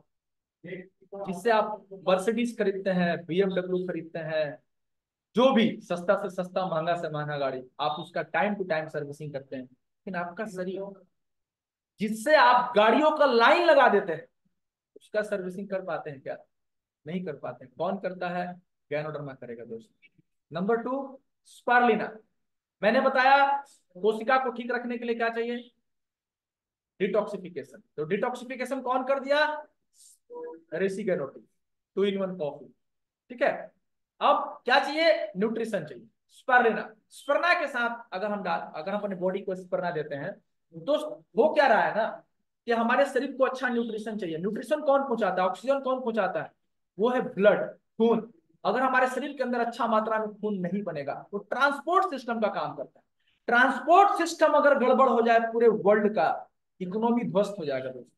जिससे आप मर्सिडीज खरीदते हैं, BMW खरीदते हैं, जो भी सस्ता से सस्ता महंगा से महंगा गाड़ी, आप उसका टाइम टू टाइम सर्विसिंग करते हैं, लेकिन आपका शरीर, जिससे आप गाड़ियों का लाइन लगा देते हैं, उसका सर्विसिंग कर पाते हैं क्या? नहीं कर पाते हैं। कौन करता है? गैनोडर्मा करेगा दोस्त। Number 2, spirulina. मैंने बताया कोशिका को ठीक रखने के लिए क्या चाहिए? डिटॉक्सिफिकेशन। तो डिटॉक्सिफिकेशन कौन कर दिया? रेसिगेनोटिव 2 in 1 कॉफी। ठीक है, अब क्या चाहिए? न्यूट्रिशन चाहिए। स्पारुलिना, स्पर्ना के साथ अगर हम अपने बॉडी को स्पर्ना देते हैं तो हो क्या रहा है ना कि हमारे शरीर को अच्छा न्यूट्रिशन चाहिए। न्यूट्रिशन कौन पहुंचाता है? ऑक्सीजन कौन पहुंचाता है? वो है ब्लड, खून। अगर हमारे शरीर के अंदर अच्छा मात्रा में खून नहीं बनेगा तो ट्रांसपोर्ट सिस्टम का काम करता है। ट्रांसपोर्ट सिस्टम अगर गड़बड़ हो जाए, पूरे वर्ल्ड का इकोनॉमी ध्वस्त हो जाएगा दोस्तों।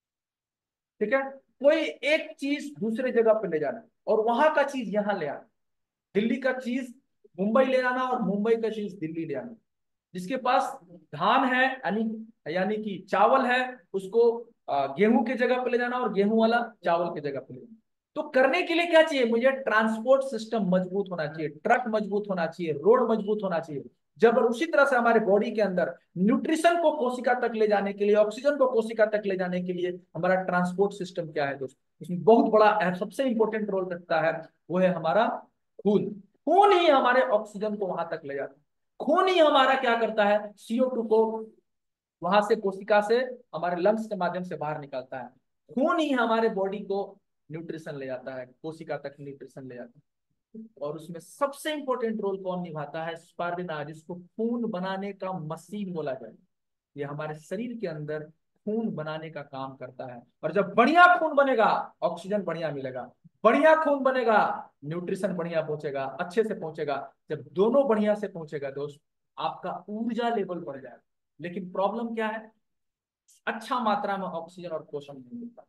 ठीक है, कोई एक चीज दूसरे जगह पे ले जाना और वहां का चीज यहाँ ले आना, दिल्ली का चीज मुंबई ले आना और मुंबई का चीज दिल्ली ले आना। जिसके पास धान है यानी यानी कि चावल है, उसको गेहूं के जगह पे ले जाना और गेहूं वाला चावल के जगह पे ले जाना। तो करने के लिए क्या चाहिए मुझे? ट्रांसपोर्ट सिस्टम मजबूत होना चाहिए, ट्रक मजबूत होना चाहिए, रोड मजबूत होना चाहिए। जब उसी तरह से हमारे बॉडी के अंदर न्यूट्रिशन को कोशिका तक ले जाने के लिए, ऑक्सीजन को कोशिका तक ले जाने के लिए हमारा ट्रांसपोर्ट सिस्टम क्या है दोस्तों? इसमें बहुत बड़ा सबसे इंपॉर्टेंट रोल रखता है, वो है हमारा खून। खून ही हमारे ऑक्सीजन को वहां तक ले जाता है। खून ही हमारा क्या करता है? CO2 को वहां से कोशिका से हमारे लंग्स के माध्यम से बाहर निकालता है। खून ही हमारे बॉडी को न्यूट्रिशन ले जाता है, कोशिका तक न्यूट्रिशन ले जाता है। और उसमें सबसे इंपॉर्टेंट रोल कौन निभाता है? स्पारुलिना, जिसको खून बनाने का मशीन बोला जाए। ये हमारे शरीर के अंदर खून बनाने का काम करता है। और जब बढ़िया खून बनेगा, ऑक्सीजन बढ़िया मिलेगा, बढ़िया खून बनेगा, न्यूट्रिशन बढ़िया पहुंचेगा, अच्छे से पहुंचेगा। जब दोनों बढ़िया से पहुंचेगा दोस्त, आपका ऊर्जा लेवल बढ़ जाएगा। लेकिन प्रॉब्लम क्या है? अच्छा मात्रा में ऑक्सीजन और पोषण नहीं मिलता।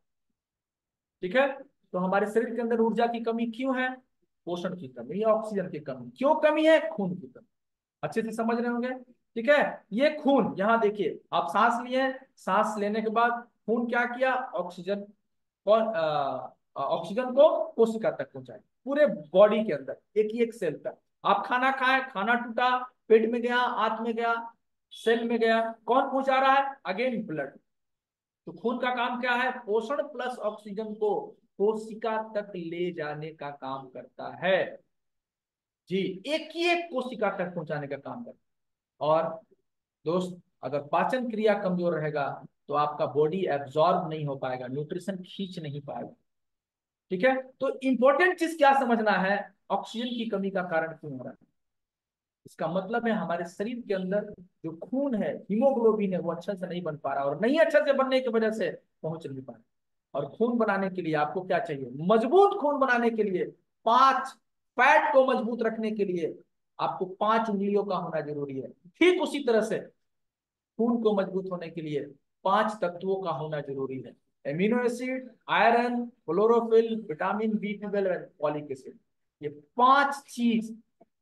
ठीक है, तो हमारे शरीर के अंदर ऊर्जा की कमी क्यों है? पोषण की कमी या ऑक्सीजन की कमी। क्यों कमी है? खून की कमी। अच्छे से समझ रहे होंगे। ठीक है, ये खून यहाँ देखिए, आप सांस लिए, सांस लेने के बाद खून क्या किया? ऑक्सीजन और ऑक्सीजन को कोशिका तक पहुंचाए, पूरे बॉडी के अंदर एक ही एक सेल तक। आप खाना खाए, खाना टूटा, पेट में गया, आंत में गया, सेल में गया, कौन पहुंचा रहा है? Again blood. तो खून का काम क्या है? पोषण प्लस ऑक्सीजन को कोशिका तक ले जाने का काम करता है जी, एक ही एक कोशिका तक पहुंचाने का काम करता है। और दोस्त, अगर पाचन क्रिया कमजोर रहेगा तो आपका बॉडी एब्जॉर्ब नहीं हो पाएगा, न्यूट्रिशन खींच नहीं पाएगा। ठीक है, तो इंपॉर्टेंट चीज क्या समझना है? ऑक्सीजन की कमी का कारण क्यों हो रहा है? इसका मतलब है हमारे शरीर के अंदर जो खून है, हीमोग्लोबिन है, वो अच्छा से नहीं बन पा रहा, और नहीं अच्छा से बनने की वजह से पहुंच नहीं पा रहा। और खून बनाने के लिए आपको क्या चाहिए? मजबूत खून बनाने के लिए 5, फैट को मजबूत रखने के लिए आपको 5 उंगलियों का होना जरूरी है। ठीक उसी तरह से खून को मजबूत होने के लिए 5 तत्वों का होना जरूरी है। Amino acid, iron, chlorophyll, vitamin B12 and folic acid. ये 5 चीज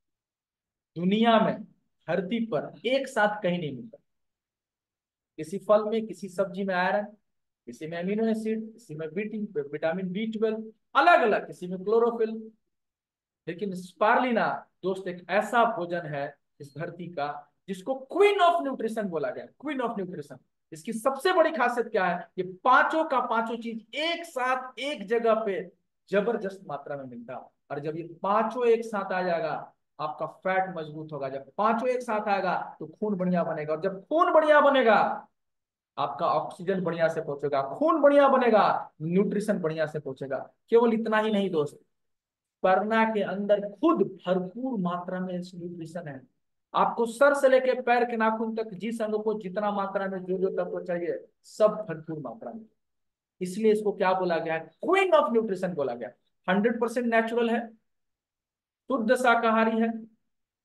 दुनिया में, धरती पर एक साथ कहीं नहीं मिलता। किसी फल में, किसी सब्जी में आयरन, किसी में एमिनो एसिड, किसी में विटामिन B12, अलग अलग, किसी में क्लोरोफिल। लेकिन स्पारुलिना दोस्त एक ऐसा भोजन है इस धरती का जिसको क्वीन ऑफ न्यूट्रिशन बोला गया, क्वीन ऑफ न्यूट्रिशन। इसकी सबसे बड़ी खासियत क्या है? ये पांचों का पांचों चीज एक साथ एक जगह पे जबरदस्त मात्रा में मिलता है। और जब ये पांचों एक साथ आ जाएगा, आपका फैट मजबूत होगा। जब पांचों एक साथ आएगा तो खून बढ़िया बनेगा, और जब खून बढ़िया बनेगा आपका ऑक्सीजन बढ़िया से पहुंचेगा, खून बढ़िया बनेगा, न्यूट्रिशन बढ़िया से पहुंचेगा। केवल इतना ही नहीं दोस्त, परना के अंदर खुद भरपूर मात्रा में न्यूट्रिशन है। आपको सर से लेकर पैर के नाखून तक जिस अंग को जितना मात्रा में जो जो तत्व चाहिए, सब भरपूर मात्रा में। इसलिए इसको क्या बोला गया है? क्वीन ऑफ न्यूट्रिशन बोला गया। 100% नेचुरल है, शुद्ध शाकाहारी है,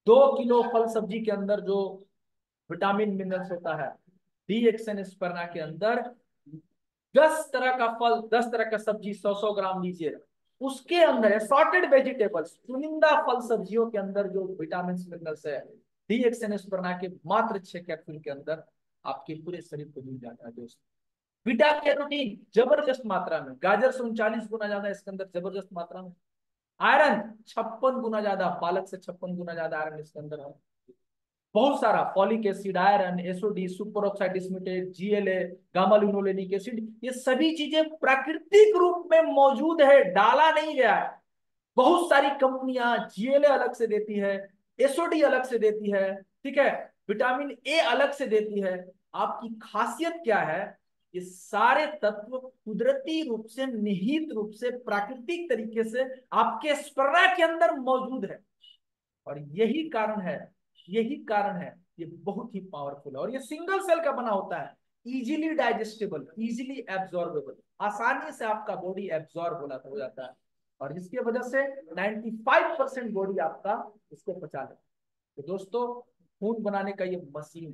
2 किलो फल सब्जी के अंदर जो विटामिन मिनरल्स होता है, DXN स्पर्ना के अंदर 10 तरह का फल, 10 तरह का सब्जी, 100-100 ग्राम लीजिए, उसके अंदर असॉर्टेड वेजिटेबल्स, चुनिंदा फल सब्जियों के अंदर जो विटामिन मिनरल्स है, DXN स्पर्ना के मात्र 6 कैप्सूल के अंदर आपके पूरे शरीर को मिल जाता है दोस्त। बीटा कैरोटीन जबरदस्त मात्रा में, गाजर से 39 गुना ज्यादा इसके अंदर जबरदस्त मात्रा में। आयरन 56 गुना ज्यादा, पालक से 56 गुना ज्यादा आयरन इसके अंदर है। बहुत सारा folic acid, iron, SOD, super oxide dismutase, GLA, gamma linolenic acid, ये सभी चीजें प्राकृतिक रूप में मौजूद है, डाला नहीं गया है। बहुत सारी कंपनियां GLA अलग से देती है, एसओडी अलग से देती है, ठीक है, विटामिन ए अलग से देती है। आपकी खासियत क्या है? ये सारे तत्व कुदरती रूप से, निहित रूप से, प्राकृतिक तरीके से आपके स्पर्ना के अंदर मौजूद है। और यही कारण है, यही कारण है ये बहुत ही पावरफुल है। और ये सिंगल सेल का बना होता है, इजीली डाइजेस्टेबल, इजीली एब्जॉर्बेबल, आसानी से आपका बॉडी एब्जॉर्ब हो जाता है। और इसकी वजह से 95% बॉडी आपका इसको पचा लेता है। तो दोस्तों, खून बनाने का ये मशीन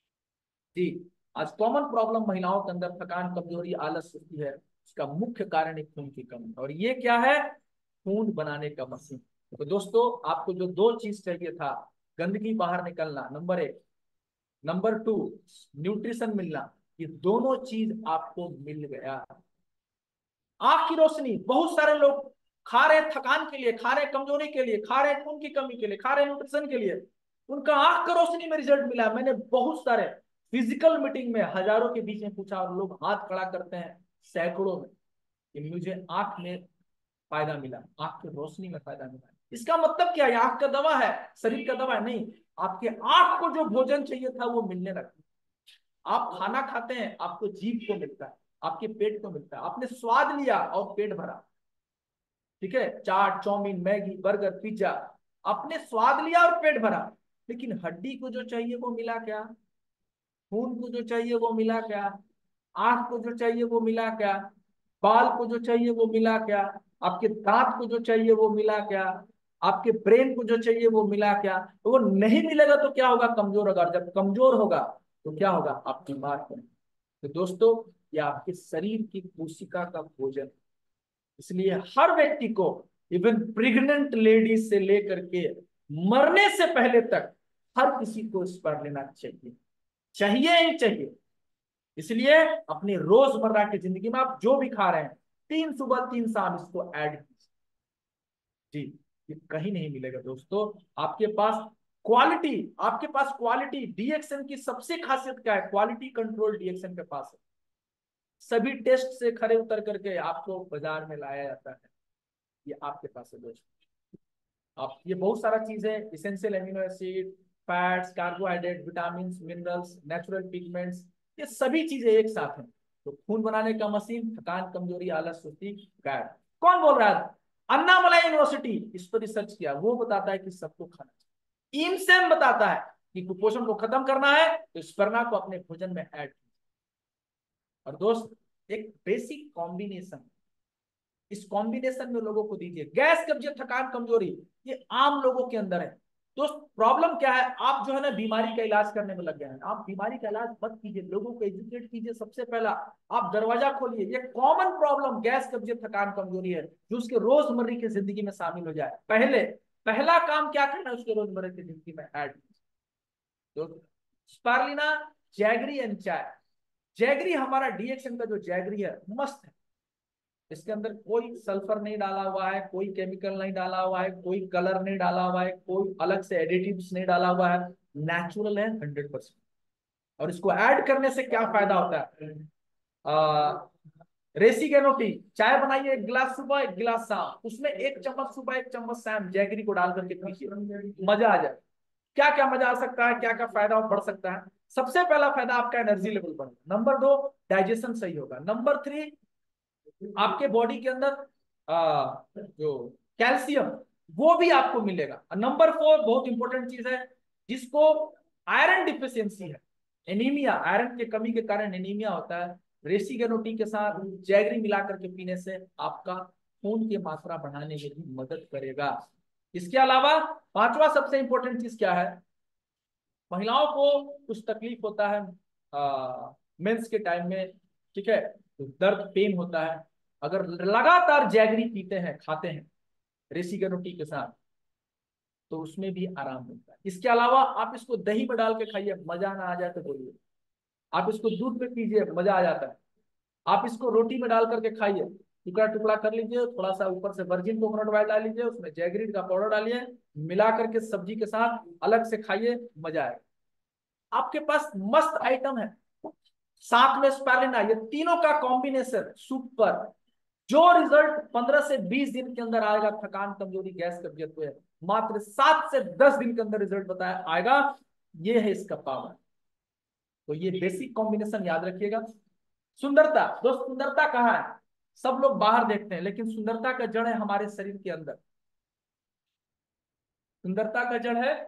जी। आज कॉमन प्रॉब्लम महिलाओं के अंदर थकान, कमजोरी, आलस होती है, इसका मुख्य कारण एक खून की कमी। और ये क्या है? खून बनाने का मशीन। तो दोस्तों, आपको जो 2 चीज चाहिए था, गंदगी बाहर निकलना नंबर 1, नंबर 2 न्यूट्रिशन मिलना, ये दोनों चीज आपको मिल गया। आंख की रोशनी, बहुत सारे लोग खा रहे थकान के लिए, खा रहे कमजोरी के लिए, खा रहे खून की कमी के लिए, खा रहे न्यूट्रिशन के लिए, उनका आंख का रोशनी में रिजल्ट मिला। मैंने बहुत सारे फिजिकल मीटिंग में हजारों के बीच में पूछा, और लोग हाथ खड़ा करते हैं सैकड़ों में, कि मुझे आंख में फायदा मिला, आंख की रोशनी में फायदा मिला। इसका मतलब क्या है? आंख का दवा है, शरीर का दवा है? नहीं, आपके आंख को जो भोजन चाहिए था वो मिलने लगा। आप खाना खाते हैं, आपको जीभ को मिलता है, आपके पेट को मिलता है, आपने स्वाद लिया और पेट भरा, ठीक है, chaat, chow mein, Maggi, burger, pizza, आपने स्वाद लिया और पेट भरा। लेकिन हड्डी को जो चाहिए वो मिला क्या? खून को जो चाहिए वो मिला क्या? आंख को जो चाहिए वो मिला क्या? बाल को जो चाहिए वो मिला क्या? आपके दांत को जो चाहिए वो मिला क्या? आपके ब्रेन को जो चाहिए वो मिला क्या? तो वो नहीं मिलेगा तो क्या होगा? कमजोर होगा। और जब कमजोर होगा तो क्या होगा? आप बीमार होंगे। तो दोस्तों, ये आपके शरीर की कोशिका का भोजन, इसलिए हर व्यक्ति को, इवन प्रेग्नेंट लेडीज से लेकर के मरने से पहले तक, हर किसी को इस पर लेना चाहिए, चाहिए ही चाहिए। इसलिए अपनी रोजमर्रा की जिंदगी में आप जो भी खा रहे हैं, 3 सुबह 3 शाम इसको ऐड कीजिए जी। ये कहीं नहीं मिलेगा दोस्तों। आपके पास क्वालिटी, आपके पास क्वालिटी, DXN की सबसे खासियत क्या है? क्वालिटी कंट्रोल DXN के पास है। सभी टेस्ट से खरे उतर करके आपको बाजार में लाया जाता है, ये आपके पास है दोस्तों। आप ये बहुत सारा चीज है, essential amino acid, fats, carbohydrate, vitamin, minerals, natural pigments, ये सभी चीजें एक साथ हैं। तो खून बनाने का मशीन, थकान, कमजोरी, आलस, सुस्ती गायब। कौन बोल रहा है? अन्नामलाई यूनिवर्सिटी इस पर रिसर्च किया, वो बताता है कि सबको खाना चाहिए। इमसेम बताता है कि कुपोषण को खत्म करना है तो स्पर्ना को अपने भोजन में ऐड कीजिए। और दोस्त, एक बेसिक कॉम्बिनेशन, इस कॉम्बिनेशन में लोगों को दीजिए। गैस, कब्जियत, थकान, कमजोरी, ये आम लोगों के अंदर है। तो प्रॉब्लम क्या है? आप जो है ना बीमारी का इलाज करने में लग गए हैं। आप बीमारी का इलाज मत कीजिए, लोगों को एजुकेट कीजिए। सबसे पहला आप दरवाजा खोलिए। ये कॉमन प्रॉब्लम गैस, कब्जियत, थकान, कमजोरी है, जो उसके रोजमर्रा की जिंदगी में शामिल हो जाए। पहला काम क्या करना है? उसके रोजमर्रा की जिंदगी में ऐड कीजिए। तो spirulina, jaggery and chai. Jaggery, हमारा DXN का जो जैगरी है, मस्त है। इसके अंदर कोई सल्फर नहीं डाला हुआ है, कोई केमिकल नहीं डाला हुआ है, कोई कलर नहीं डाला हुआ है, कोई अलग से एडिटिव्स नहीं डाला हुआ है, नेचुरल है 100%। और इसको ऐड करने से क्या फायदा होता है? रेसिगेनो टी, चाय बनाइए, 1 गिलास सुबह 1 गिलास शाम, उसमें 1 चम्मच सुबह 1 चम्मच शाम जैगरी को डाल करके पीजिए, मजा आ जाए। क्या क्या मजा आ सकता है, क्या क्या फायदा बढ़ सकता है? सबसे पहला फायदा, आपका एनर्जी लेवल बढ़ेगा। नंबर 2, डाइजेशन सही होगा। नंबर 3, आपके बॉडी के अंदर जो कैल्शियम, वो भी आपको मिलेगा। नंबर 4, बहुत इंपॉर्टेंट चीज है, जिसको आयरन डिफिशियंसी है, एनीमिया, आयरन की कमी के कारण एनीमिया होता है, रेसिगेनो टी के साथ जैगरी मिला करके पीने से आपका खून की मात्रा बढ़ाने में भी मदद करेगा। इसके अलावा पांचवा सबसे इंपॉर्टेंट चीज क्या है, महिलाओं को कुछ तकलीफ होता है मेंस के टाइम में, ठीक है, तो दर्द पेन होता है, अगर लगातार जैगरी पीते हैं खाते हैं रेसिगेनोटी के साथ तो उसमें भी आराम मिलता है। इसके अलावा आप इसको दही में डाल के खाइए, मजा ना आ जाए तो बोलिए। आप इसको दूध में पीजिए, मजा आ जाता है। आप इसको रोटी में डाल करके खाइए, टुकड़ा टुकड़ा कर लीजिए, थोड़ा सा ऊपर से वर्जिन कोकोनट ऑयल डाल लीजिए, उसमें जैगरी का पाउडर डालिए, मिला करके सब्जी के साथ अलग से खाइए, मजा आएगा। आपके पास मस्त आइटम है, साथ में स्पारुलिना, ये तीनों का कॉम्बिनेशन सुपर। जो रिजल्ट 15 से 20 दिन के अंदर आएगा, थकान कमजोरी गैस कब्जियत को, मात्र 7 से 10 दिन के अंदर रिजल्ट बताया आएगा। ये है इसका पावर। तो ये बेसिक कॉम्बिनेशन याद रखिएगा। सुंदरता, दोस्त सुंदरता कहाँ है? सब लोग बाहर देखते हैं, लेकिन सुंदरता का जड़ है हमारे शरीर के अंदर। सुंदरता का जड़ है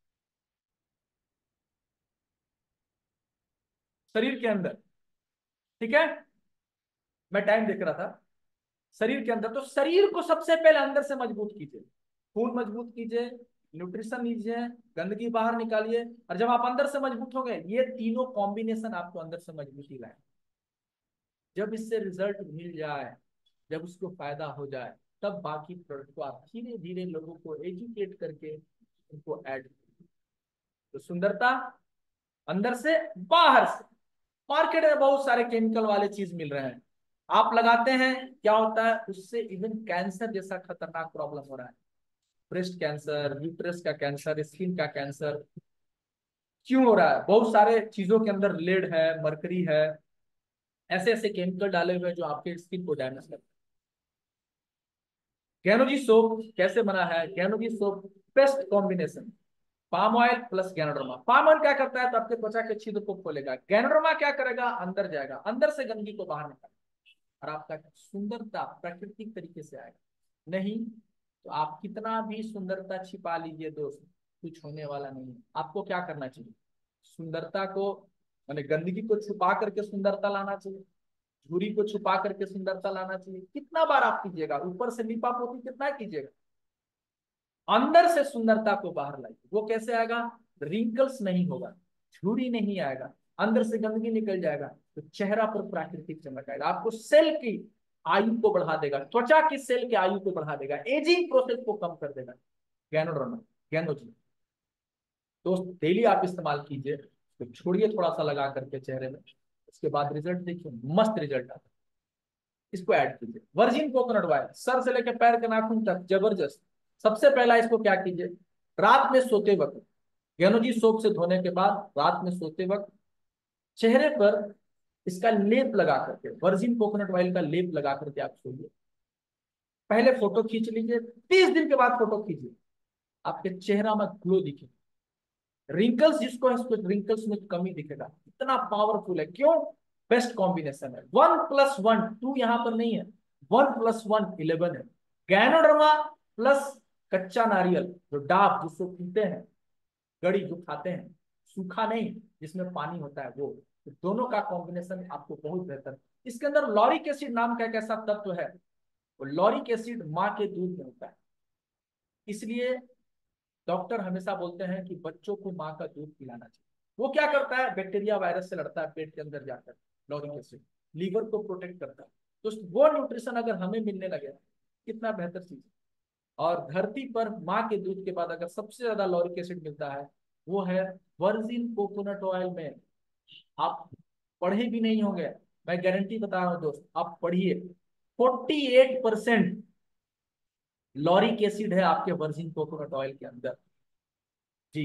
शरीर के अंदर, ठीक है। मैं टाइम देख रहा था, शरीर के अंदर। तो शरीर को सबसे पहले अंदर से मजबूत कीजिए, खून मजबूत कीजिए, न्यूट्रिशन लीजिए, गंदगी बाहर निकालिए, और जब आप अंदर से मजबूत हो गए, ये तीनों कॉम्बिनेशन आपको अंदर से मजबूती लाए। जब इससे रिजल्ट मिल जाए, जब उसको फायदा हो जाए, तब बाकी प्रोडक्ट को आप धीरे धीरे लोगों को एजुकेट करके उनको ऐड। तो सुंदरता अंदर से बाहर से। मार्केट में बहुत सारे केमिकल वाले चीज मिल रहे हैं, आप लगाते हैं, क्या होता है उससे? इवन कैंसर जैसा खतरनाक प्रॉब्लम हो रहा है। ब्रेस्ट कैंसर, यूट्रस का कैंसर, स्किन का कैंसर। क्यों हो रहा है? बहुत सारे चीजों के अंदर लेड है, मरकरी है, ऐसे ऐसे केमिकल डाले हुए हैं जो आपके स्किन को डैमेज करते हैं। गैनोजी सोप कैसे बना है? Ganozhi soap best combination, palm oil plus ganoderma. Palm oil क्या करता है? तो आपके त्वचा के छिद्र को खोलेगा। गैनोडर्मा क्या करेगा? अंदर जाएगा, अंदर से गंदगी को बाहर निकालेगा, और आपका सुंदरता प्राकृतिक तरीके से आएगा। नहीं तो आप कितना भी सुंदरता छिपा लीजिए दोस्त, कुछ होने वाला नहीं है। आपको क्या करना चाहिए? सुंदरता को, माने गंदगी को छुपा करके सुंदरता लाना चाहिए, झुर्री को छुपा करके सुंदरता लाना चाहिए। कितना बार आप कीजिएगा? ऊपर से लिपा पोती कितना कीजिएगा? अंदर से सुंदरता को बाहर लाइए। वो कैसे आएगा? रिंकल्स नहीं होगा, झुर्री नहीं आएगा, अंदर से गंदगी निकल जाएगा, तो चेहरा पर प्राकृतिक चमक आएगा। आपको सेल की आयु को बढ़ा देगा, त्वचा की सेल की आयु को बढ़ा देगा, एजिंग प्रोसेस को कम कर देगा। गैनोडर्मा, गैनोजी दोस्त डेली आप इस्तेमाल कीजिए, तो छोड़िए थोड़ा सा लगा करके चेहरे में, उसके बाद रिजल्ट देखिए, मस्त रिजल्ट आता है। इसको ऐड कीजिए। वर्जिन कोकोनट ऑयल, सर से लेकर पैर के नाखून तक जबरदस्त। सबसे पहला इसको क्या कीजिए, रात में सोते वक्त, गेनोजी सोप से धोने के बाद रात में सोते वक्त चेहरे पर इसका लेप लगा करके, वर्जिन कोकोनट ऑयल का लेप लगा करके आप सोइए। पहले फोटो खींच लीजिए, 30 दिन के बाद फोटो खींचिए, आपके चेहरा में ग्लो दिखे, रिंकल्स जिसको है उसको रिंकल्स में कमी दिखेगा। इतना पावरफुल है। क्यों? बेस्ट कॉम्बिनेशन है। 1+1 2 यहाँ पर नहीं है, 1+1 11 है। गैनोडर्मा प्लस कच्चा नारियल, जो डाब जिसको पीते हैं, गड़ी जो खाते हैं, सूखा नहीं जिसमें पानी होता है, वो, तो दोनों का कॉम्बिनेशन आपको बहुत बेहतर। इसके अंदर लॉरिक एसिड नाम का एक ऐसा तत्व है, वो लॉरिक एसिड माँ के दूध में होता है। इसलिए डॉक्टर हमेशा बोलते हैं कि बच्चों को माँ का दूध पिलाना चाहिए। वो क्या करता है? बैक्टीरिया वायरस से लड़ता है पेट के अंदर जाकर, लॉरिक एसिड लीवर को प्रोटेक्ट करता है। तो वो न्यूट्रिशन अगर हमें मिलने लगे, कितना बेहतर चीज है। और धरती पर माँ के दूध के बाद अगर सबसे ज्यादा लॉरिक एसिड मिलता है, वो है वर्जिन कोकोनट ऑयल में। आप पढ़े भी नहीं होंगे, मैं गारंटी बता रहा हूँ दोस्त, आप पढ़िए, 48% लॉरिक एसिड है आपके वर्जिन कोकोनट ऑयल के अंदर जी।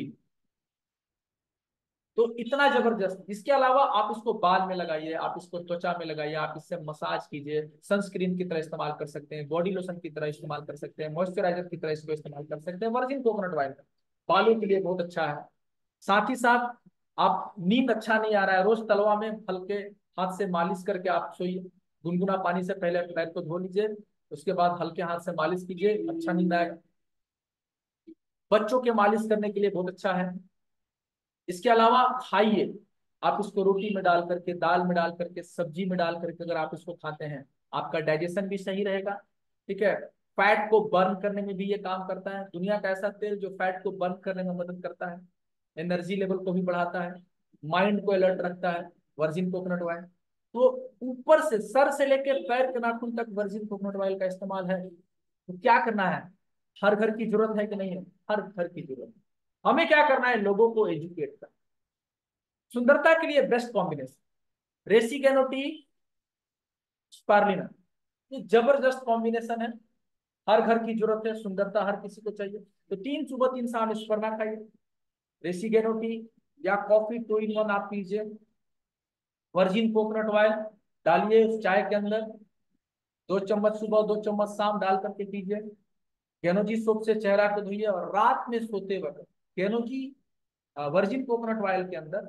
तो इतना जबरदस्त। इसके अलावा आप इसको बाल में लगाइए, आप इसको त्वचा में लगाइए, आप इससे मसाज कीजिए, सनस्क्रीन की तरह इस्तेमाल कर सकते हैं, बॉडी लोशन की तरह इस्तेमाल कर सकते हैं, मॉइस्चराइजर की तरह इसको इस्तेमाल कर सकते हैं। वर्जिन कोकोनट ऑयल बालों के लिए बहुत अच्छा है। साथ ही साथ आप नींद अच्छा नहीं आ रहा है, रोज तलवा में हल्के हाथ से मालिश करके आप सोइए। गुनगुना पानी से पहले पैर को धो लीजिए, उसके बाद हल्के हाथ से मालिश कीजिए, अच्छा नींद आएगा। बच्चों के मालिश करने के लिए बहुत अच्छा है। इसके अलावा खाइए, आप इसको रोटी में डाल करके, दाल में डाल करके, सब्जी में डाल करके अगर आप इसको खाते हैं, आपका डाइजेशन भी सही रहेगा, ठीक है। फैट को बर्न करने में भी ये काम करता है। दुनिया का ऐसा तेल जो फैट को बर्न करने में मदद करता है, एनर्जी लेवल को भी बढ़ाता है, माइंड को अलर्ट रखता है, वर्जिन कोकोनट ऑयल। तो ऊपर से सर से लेकर पैर के नाखून तक वर्जिन कोकोनट ऑयल का इस्तेमाल है। तो क्या करना है, हर घर की जरूरत है कि नहीं है, हर घर की जरूरत है। हमें क्या करना है, लोगों को एजुकेट करना। सुंदरता के लिए best combination Reishi Gano tea, spirulina, ये जबरदस्त कॉम्बिनेशन है। हर घर की जरूरत है, सुंदरता हर किसी को चाहिए। तो 3 सुबह 3 शाम स्पर्ना खाइए, रेसिगेनो टी या कॉफी 2 in 1 आप पीजिए। वर्जिन कोकोनट ऑयल डालिए उस चाय के अंदर, 2 चम्मच सुबह 2 चम्मच शाम डाल करके पीजिए। गेनोजी सोप से चेहरा को धोइए और रात में सोते वक्त गेनोजी वर्जिन कोकोनट ऑयल के अंदर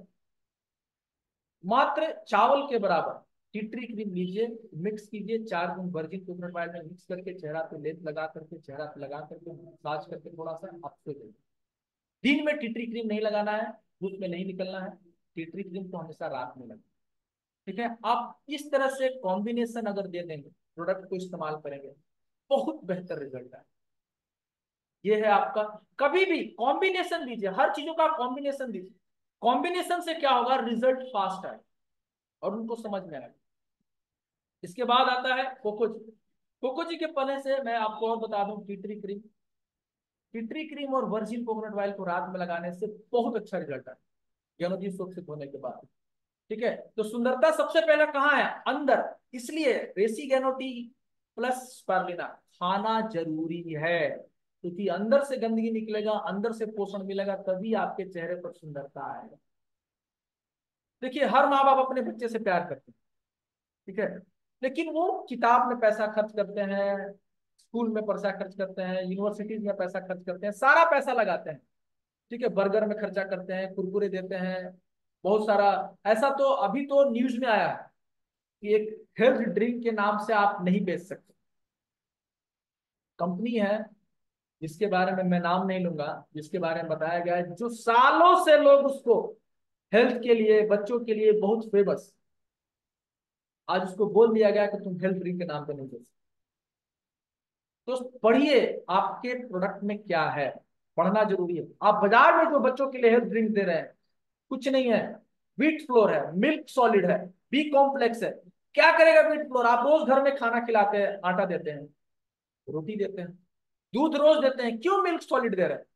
मात्र चावल के बराबर टी क्रीम लीजिए, मिक्स कीजिए, 4 दिन वर्जिन कोकोनट ऑयल में मिक्स करके चेहरा पे लेप लगा करके, चेहरा पे लगा करके मसाज करके थोड़ा सा आप सो जाइए। दिन में टी क्रीम नहीं लगाना है, धूप में नहीं निकलना है, टी क्रीम तो हमेशा रात में लगना। ठीक है, आप इस तरह से कॉम्बिनेशन अगर दे देंगे, प्रोडक्ट को इस्तेमाल करेंगे, बहुत बेहतर रिजल्ट है। ये है आपका, कभी भी कॉम्बिनेशन दीजिए, हर चीजों का कॉम्बिनेशन दीजिए। कॉम्बिनेशन से क्या होगा, रिजल्ट फास्ट आए और उनको समझ में आए। इसके बाद आता है कोकोजी। कोकोजी के पने से मैं आपको और बता दूं, टिटरी क्रीम और वर्जिन कोकोनट ऑयल को रात में लगाने से बहुत अच्छा रिजल्ट है गेनोजी सोप से धोने के बाद। ठीक है, तो सुंदरता सबसे पहले कहाँ है, अंदर। इसलिए रेसिगेनो टी प्लस स्पारुलिना खाना जरूरी है, क्योंकि अंदर से गंदगी निकलेगा, अंदर से पोषण मिलेगा, तभी आपके चेहरे पर सुंदरता आएगा। देखिए, हर माँ बाप अपने बच्चे से प्यार करते हैं, ठीक है, लेकिन वो किताब में पैसा खर्च करते हैं, स्कूल में पैसा खर्च करते हैं, यूनिवर्सिटीज में पैसा खर्च करते हैं, सारा पैसा लगाते हैं। ठीक है, बर्गर में खर्चा करते हैं, कुरकुरे देते हैं, बहुत सारा। ऐसा तो अभी तो न्यूज में आया है कि एक हेल्थ ड्रिंक के नाम से आप नहीं बेच सकते। कंपनी है जिसके बारे में मैं नाम नहीं लूंगा, जिसके बारे में बताया गया है, जो सालों से लोग उसको हेल्थ के लिए, बच्चों के लिए बहुत फेमस, आज उसको बोल दिया गया कि तुम हेल्थ ड्रिंक के नाम पे नहीं बेच सकते। तो पढ़िए आपके प्रोडक्ट में क्या है, पढ़ना जरूरी है। आप बाजार में जो बच्चों के लिए हेल्थ ड्रिंक दे रहे हैं, कुछ नहीं है, व्हीट फ्लोर है, मिल्क सॉलिड है, बी कॉम्प्लेक्स है। क्या करेगा व्हीट फ्लोर, आप रोज घर में खाना खिलाते हैं, आटा देते हैं, रोटी देते हैं, दूध रोज देते हैं, क्यों मिल्क सॉलिड दे रहे हैं।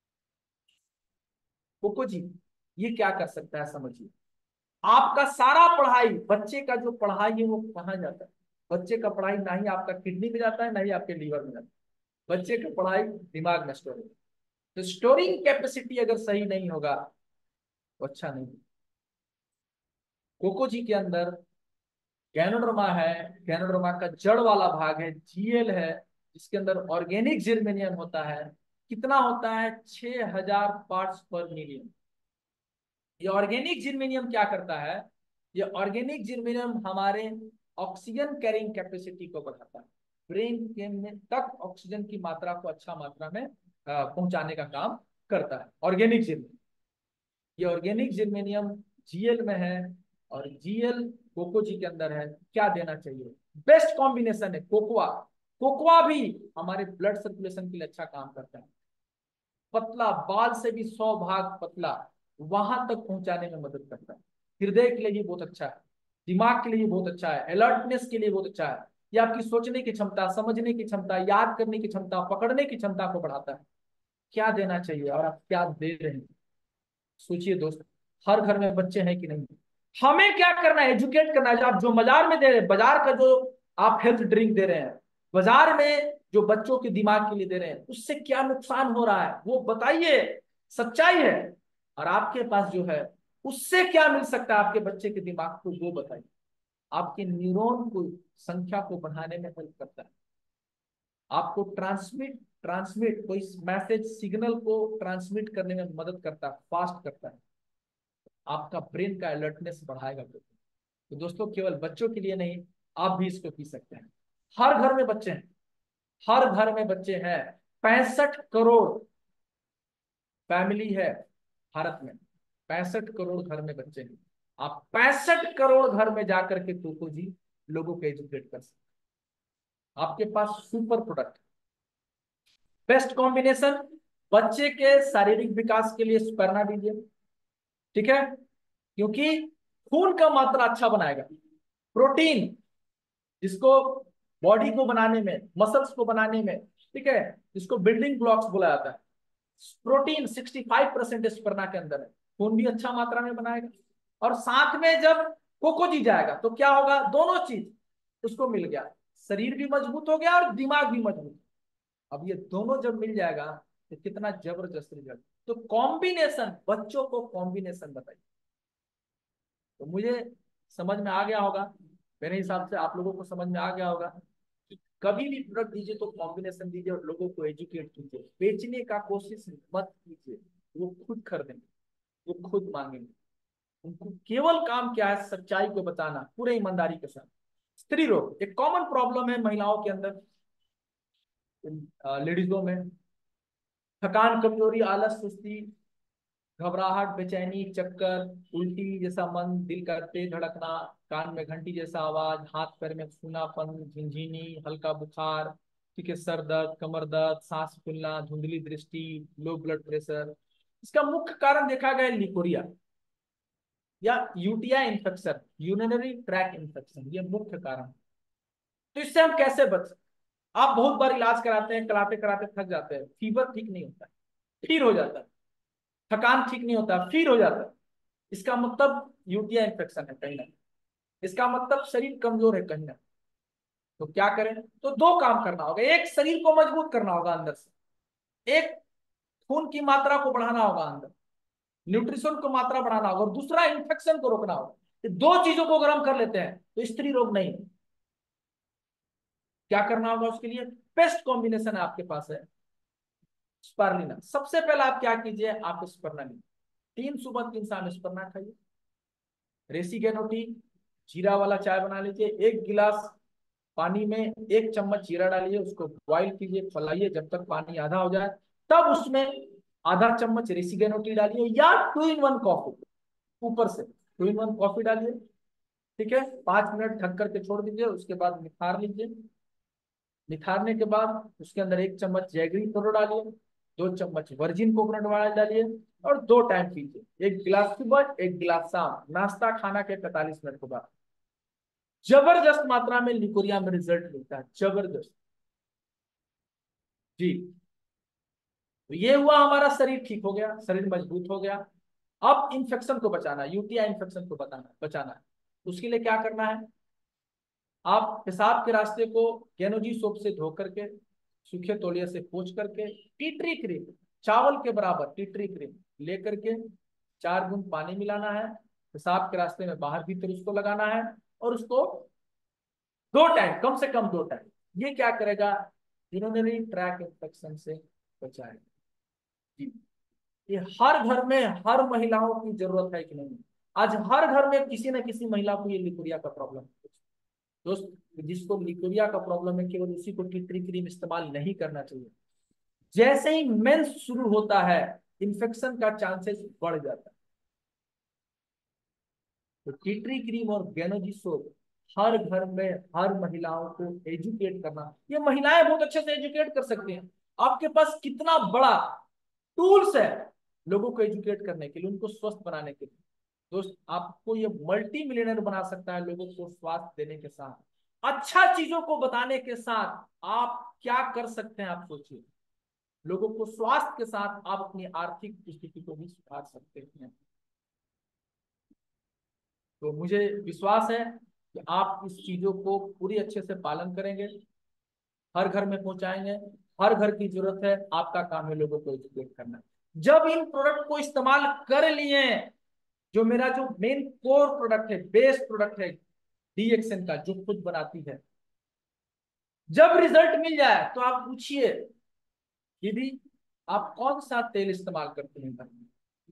कोको जी ये क्या कर सकता है समझिए, आपका सारा पढ़ाई, बच्चे का जो पढ़ाई है वो कहाँ जाता है, बच्चे का पढ़ाई ना ही आपका किडनी में जाता है ना ही आपके लीवर में जाता है, बच्चे का पढ़ाई दिमाग में स्टोर है। तो स्टोरिंग कैपेसिटी अगर सही नहीं होगा तो अच्छा नहीं। कोको जी के अंदर गैनोडर्मा है, गैनोडर्मा का जड़ वाला भाग है, जीएल है, जिसके अंदर ऑर्गेनिक जिर्मेनियम होता है। कितना होता है, 6000 पार्ट्स पर मिलियन। ये ऑर्गेनिक जिर्मेनियम क्या करता है, ये ऑर्गेनिक जिर्मेनियम हमारे ऑक्सीजन कैरिंग कैपेसिटी को बढ़ाता है, ब्रेन के में तक ऑक्सीजन की मात्रा को अच्छा मात्रा में पहुंचाने का काम करता है ऑर्गेनिक जिर्मेनियम। ये ऑर्गेनिक जिर्मेनियम जीएल में है और जीएल कोको जी के अंदर है। क्या देना चाहिए, बेस्ट कॉम्बिनेशन है कोकोआ। कोकोआ भी हमारे ब्लड सर्कुलेशन के लिए अच्छा काम करता है, पतला बाल से भी 100 भाग पतला वहां तक पहुंचाने में मदद करता है। हृदय के लिए ये बहुत अच्छा है, दिमाग के लिए ये बहुत अच्छा है, अलर्टनेस के लिए बहुत अच्छा है। ये आपकी सोचने की क्षमता, समझने की क्षमता, याद करने की क्षमता, पकड़ने की क्षमता को बढ़ाता है। क्या देना चाहिए और आप क्या दे रहे हैं, सोचिए दोस्त। हर घर में बच्चे हैं कि नहीं, हमें क्या करना है, एजुकेट करना है। जो आप जो बाजार में दे रहे हैं, बाजार का जो आप हेल्थ ड्रिंक दे रहे हैं, बाजार में जो बच्चों के दिमाग के लिए दे रहे हैं, उससे क्या नुकसान हो रहा है वो बताइए, सच्चाई है। और आपके पास जो है उससे क्या मिल सकता है आपके बच्चे के दिमाग को, वो बताइए। आपके न्यूरॉन को संख्या को बढ़ाने में हेल्प करता है, आपको ट्रांसमिट ट्रांसमिट कोई मैसेज सिग्नल को ट्रांसमिट करने में मदद करता है, फास्ट करता है, आपका ब्रेन का अलर्टनेस बढ़ाएगा। तो दोस्तों केवल बच्चों के लिए नहीं, आप भी इसको पी सकते हैं। हर घर में बच्चे हैं, हर घर में बच्चे हैं, 65 करोड़ फैमिली है भारत में, 65 करोड़ घर में बच्चे हैं। आप 65 करोड़ घर में जाकर के कोको जी लोगों को एजुकेट कर सकते हैं। आपके पास सुपर प्रोडक्ट, बेस्ट कॉम्बिनेशन, बच्चे के शारीरिक विकास के लिए स्पर्ना दीजिए, ठीक है, क्योंकि खून का मात्रा अच्छा बनाएगा। प्रोटीन, जिसको बॉडी को बनाने में, मसल्स को बनाने में, ठीक है, जिसको बिल्डिंग ब्लॉक्स बोला जाता है, प्रोटीन 65% स्पर्ना के अंदर है, खून भी अच्छा मात्रा में बनाएगा। और साथ में जब कोकोजी जाएगा तो क्या होगा, दोनों चीज उसको मिल गया, शरीर भी मजबूत हो गया और दिमाग भी मजबूत। अब ये दोनों जब मिल जाएगा तो कितना जबरदस्त रिजल्ट। तो कॉम्बिनेशन, बच्चों को कॉम्बिनेशन बताइए। तो मुझे समझ में आ गया होगा, मेरे हिसाब से आप लोगों को समझ में आ गया होगा कि कभी भी प्रोडक्ट दीजिए तो कॉम्बिनेशन दीजिए और लोगों को एजुकेट कीजिए। बेचने का कोशिश मत कीजिए, वो खुद खरीदेंगे, वो खुद मांगेंगे। उनको केवल काम क्या है, सच्चाई को बताना पूरे ईमानदारी के साथ। स्त्री रोग एक कॉमन प्रॉब्लम है महिलाओं के अंदर, लेडीजों में। थकान, कमजोरी, आलस, सुस्ती, घबराहट, बेचैनी, चक्कर, उल्टी जैसा मन, दिल का तेज धड़कना, कान में घंटी जैसा आवाज, हाथ पैर में सूनापन, झिनझिनी, हल्का बुखार, ठीक है, सर दर्द, कमर दर्द, सांस फूलना, धुंधली दृष्टि, लो ब्लड प्रेशर। इसका मुख्य कारण देखा गया लिकोरिया या UTI infection, urinary tract infection, ये मुख्य कारण। तो इससे हम कैसे बच, आप बहुत बार इलाज कराते हैं, कराते कराते थक जाते हैं, फीवर ठीक नहीं होता है, फिर हो जाता है, थकान ठीक नहीं होता फिर हो जाता है। इसका मतलब यूटीआई इन्फेक्शन है कहीं ना, इसका मतलब शरीर कमजोर है कहीं ना। तो क्या करें, तो दो काम करना होगा, एक शरीर को मजबूत करना होगा अंदर से, एक खून की मात्रा को बढ़ाना होगा अंदर, न्यूट्रिशन को मात्रा बढ़ाना होगा, और दूसरा इन्फेक्शन को रोकना होगा। ये दो चीजों को अगर हम कर लेते हैं तो स्त्री रोग नहीं। क्या करना होगा उसके लिए, बेस्ट कॉम्बिनेशन आपके पास है स्पारुलिना। सबसे पहले आप क्या कीजिए, आप स्पर्ना लीजिए, 3 सुबह 3 शाम स्पर्ना खाइए। रेसिगेनोटी, जीरा वाला चाय बना लीजिए, 1 गिलास पानी में 1 चम्मच जीरा डालिए, उसको बॉईल कीजिए, फैलाइए जब तक पानी आधा हो जाए, तब उसमें आधा चम्मच रेसिगेनोटी डालिए, या 2 in 1 कॉफी, ऊपर से 2 in 1 कॉफी डालिए, ठीक है। 5 मिनट ढक करके छोड़ दीजिए, उसके बाद निखार लीजिए। निखारने के बाद उसके अंदर 1 चम्मच जैगरी पाउडर डालिए, 2 चम्मच वर्जिन कोकोनट ऑयल डालिए, और 2 टाइम पीजिए, 1 गिलास सुबह 1 गिलास शाम, नाश्ता खाना के 45 मिनट के बाद। जबरदस्त मात्रा में लिकोरिया में रिजल्ट मिलता है, जबरदस्त। जी, तो ये हुआ, हमारा शरीर ठीक हो गया, शरीर मजबूत हो गया। अब इन्फेक्शन को बचाना, यूटीआई इन्फेक्शन को बचाना है। उसके लिए क्या करना है, आप पेशाब के रास्ते को गेनोजी सोप से धो करके, सूखे तौलिया से पोंछ करके, टीटरी क्रीम, चावल के बराबर टीटरी क्रीम लेकर के 4 बूंद पानी मिलाना है, पेशाब के रास्ते में बाहर भीतर उसको लगाना है, और उसको 2 टाइम, कम से कम 2 टाइम। ये क्या करेगा, यूरिनरी ट्रैक इन्फेक्शन से बचाएगा। जी, ये हर घर में हर महिलाओं की जरूरत है कि नहीं, आज हर घर में किसी न किसी महिला को ये लिकोरिया का प्रॉब्लम है। दोस्त, जिसको लिकोरिया का प्रॉब्लम है केवल उसी को टीटरी क्रीम इस्तेमाल नहीं करना चाहिए। जैसे ही मेंस शुरू होता है इन्फेक्शन का चांसेस बढ़ जाता है। तो टीटरी क्रीम और गेनोजी सोप हर घर में हर महिलाओं को एजुकेट करना, ये महिलाएं बहुत अच्छे से एजुकेट कर सकती हैं। आपके पास कितना बड़ा टूल्स है लोगों को एजुकेट करने के लिए, उनको स्वस्थ बनाने के लिए। दोस्त, आपको ये मल्टी मिलियनर बना सकता है, लोगों को स्वास्थ्य देने के साथ, अच्छा चीजों को बताने के साथ। आप क्या कर सकते हैं, आप सोचिए। लोगों को स्वास्थ्य के साथ आप अपनी आर्थिक स्थिति को भी सुधार सकते हैं। तो मुझे विश्वास है कि आप इस चीजों को पूरी अच्छे से पालन करेंगे, हर घर में पहुंचाएंगे। हर घर की जरूरत है, आपका काम है लोगों को एजुकेट करना। जब इन प्रोडक्ट को इस्तेमाल कर लिए, जो मेरा जो मेन कोर प्रोडक्ट है, बेस प्रोडक्ट है डीएक्सएन का, जो खुद बनाती है, जब रिजल्ट मिल जाए तो आप पूछिए दीदी आप कौन सा तेल इस्तेमाल करते हैं घर में।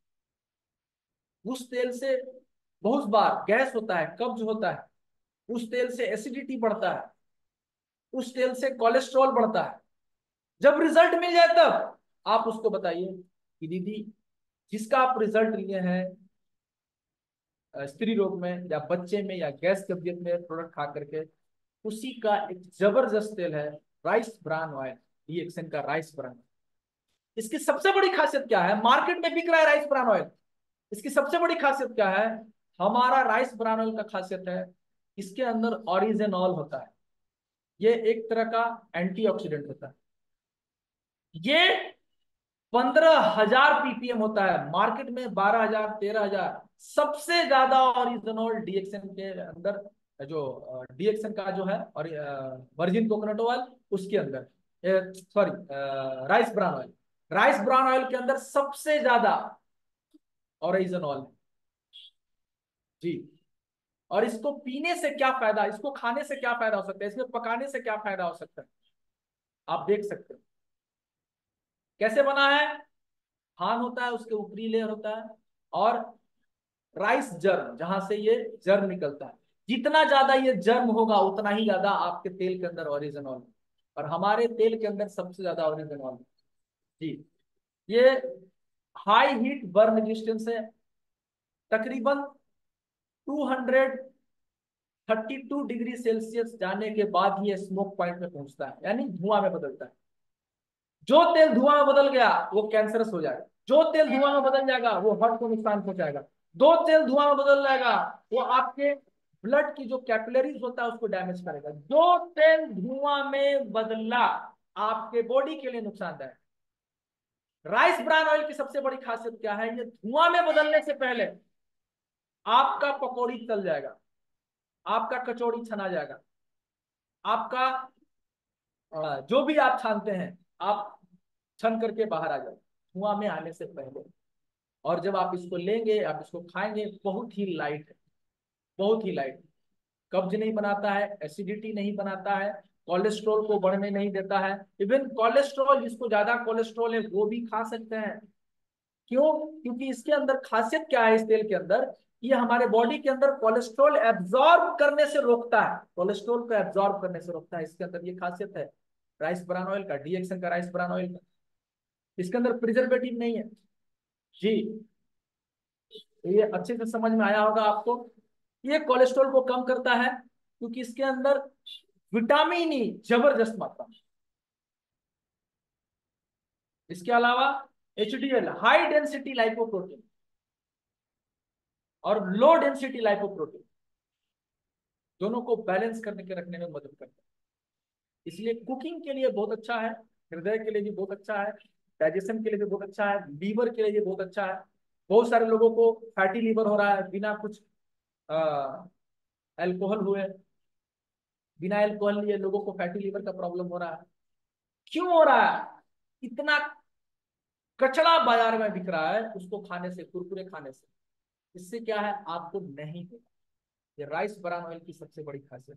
उस तेल से बहुत बार गैस होता है, कब्ज होता है, उस तेल से एसिडिटी बढ़ता है, उस तेल से कोलेस्ट्रॉल बढ़ता है। जब रिजल्ट मिल जाए तब आप उसको बताइए कि दीदी जिसका आप रिजल्ट लिए हैं स्त्री रोग में या बच्चे में या गैस कब्जियत में प्रोडक्ट खा करके, उसी का एक जबरदस्त तेल है राइस ब्रान ऑयल। डीएक्सएन का राइस ब्रान। इसकी सबसे बड़ी खासियत क्या है? मार्केट में बिक रहा है राइस ब्रान ऑयल, इसकी सबसे बड़ी खासियत क्या है? हमारा राइस ब्रान ऑयल का खासियत है इसके अंदर ऑरिजेनॉल होता है। ये एक तरह का एंटीऑक्सीडेंट होता है। ये 15,000 पीपीएम होता है, मार्केट में 12,000 13,000। सबसे ज्यादा ओरिजिनल डीएक्सएन के अंदर, जो डीएक्सएन का जो है और वर्जिन कोकोनट ऑयल उसके अंदर, sorry, rice bran oil, rice bran oil के अंदर सबसे ज्यादा ओरिजिनल जी। और इसको पीने से क्या फायदा, इसको खाने से क्या फायदा हो सकता है, इसमें पकाने से क्या फायदा हो सकता है, आप देख सकते हो कैसे बना है। खान होता है, उसके ऊपरी लेयर होता है, और राइस जर्म, जहां से ये जर्म निकलता है। जितना ज्यादा ये जर्म होगा उतना ही ज्यादा आपके तेल के अंदर ओरिजिनॉल, और हमारे तेल के अंदर सबसे ज्यादा ओरिजिनॉल जी। ये हाई हीट बर्न रेजिस्टेंस है, तकरीबन 232 डिग्री सेल्सियस जाने के बाद ही ये स्मोक पॉइंट में पहुंचता है, यानी धुआं में बदलता है। जो तेल धुआं में बदल गया वो कैंसरस हो जाएगा, जो तेल धुआं में बदल जाएगा वो हार्ट को नुकसान पहुंचाएगा, दो तेल धुआं में बदल जाएगा वो आपके ब्लड की जो कैपिलरीज होता है उसको डैमेज करेगा। जो तेल धुआं में बदला आपके बॉडी के लिए नुकसानदायक। राइस ब्रान ऑयल की सबसे बड़ी खासियत क्या है? ये धुआं में बदलने से पहले आपका पकौड़ी तल जाएगा, आपका कचौड़ी छना जाएगा, आपका जो भी आप छानते हैं आप छन करके बाहर आ जाओ धुआं में आने से पहले। और जब आप इसको लेंगे, आप इसको खाएंगे, बहुत ही लाइट है, बहुत ही लाइट। कब्ज नहीं बनाता है, एसिडिटी नहीं बनाता है, कोलेस्ट्रॉल को बढ़ने नहीं देता है। इवन कोलेस्ट्रॉल, जिसको ज्यादा कोलेस्ट्रॉल है वो भी खा सकते हैं। क्यों? क्योंकि इसके अंदर खासियत क्या है, इस तेल के अंदर, ये हमारे बॉडी के अंदर कोलेस्ट्रॉल एब्जॉर्ब करने से रोकता है, कोलेस्ट्रॉल को एब्जॉर्ब करने से रोकता है। इसके अंदर ये खासियत है राइस ब्रान ऑयल का, डीएक्सएन का राइस ब्रान ऑयल का। इसके अंदर प्रिजर्वेटिव नहीं है जी। ये अच्छे से समझ में आया होगा आपको। ये कोलेस्ट्रॉल को कम करता है क्योंकि इसके अंदर विटामिन ई जबरदस्त मात्रा में। इसके अलावा एचडीएल, हाई डेंसिटी लाइपोप्रोटीन, और लो डेंसिटी लाइपोप्रोटीन, दोनों को बैलेंस करने के रखने में मदद करता है। इसलिए कुकिंग के लिए बहुत अच्छा है, हृदय के लिए भी बहुत अच्छा है, डाइजेशन के लिए भी बहुत अच्छा है, लीवर के लिए भी बहुत अच्छा है। बहुत सारे लोगों को फैटी लीवर हो रहा है बिना कुछ अल्कोहल हुए, बिना अल्कोहल लिए लोगों को फैटी लीवर का प्रॉब्लम हो रहा है। क्यों हो रहा है? इतना कचरा बाजार में बिक रहा है उसको खाने से, कुरकुरे खाने से। इससे क्या है, आपको नहीं होगा। ये राइस ब्रान ऑयल की सबसे बड़ी खासियत।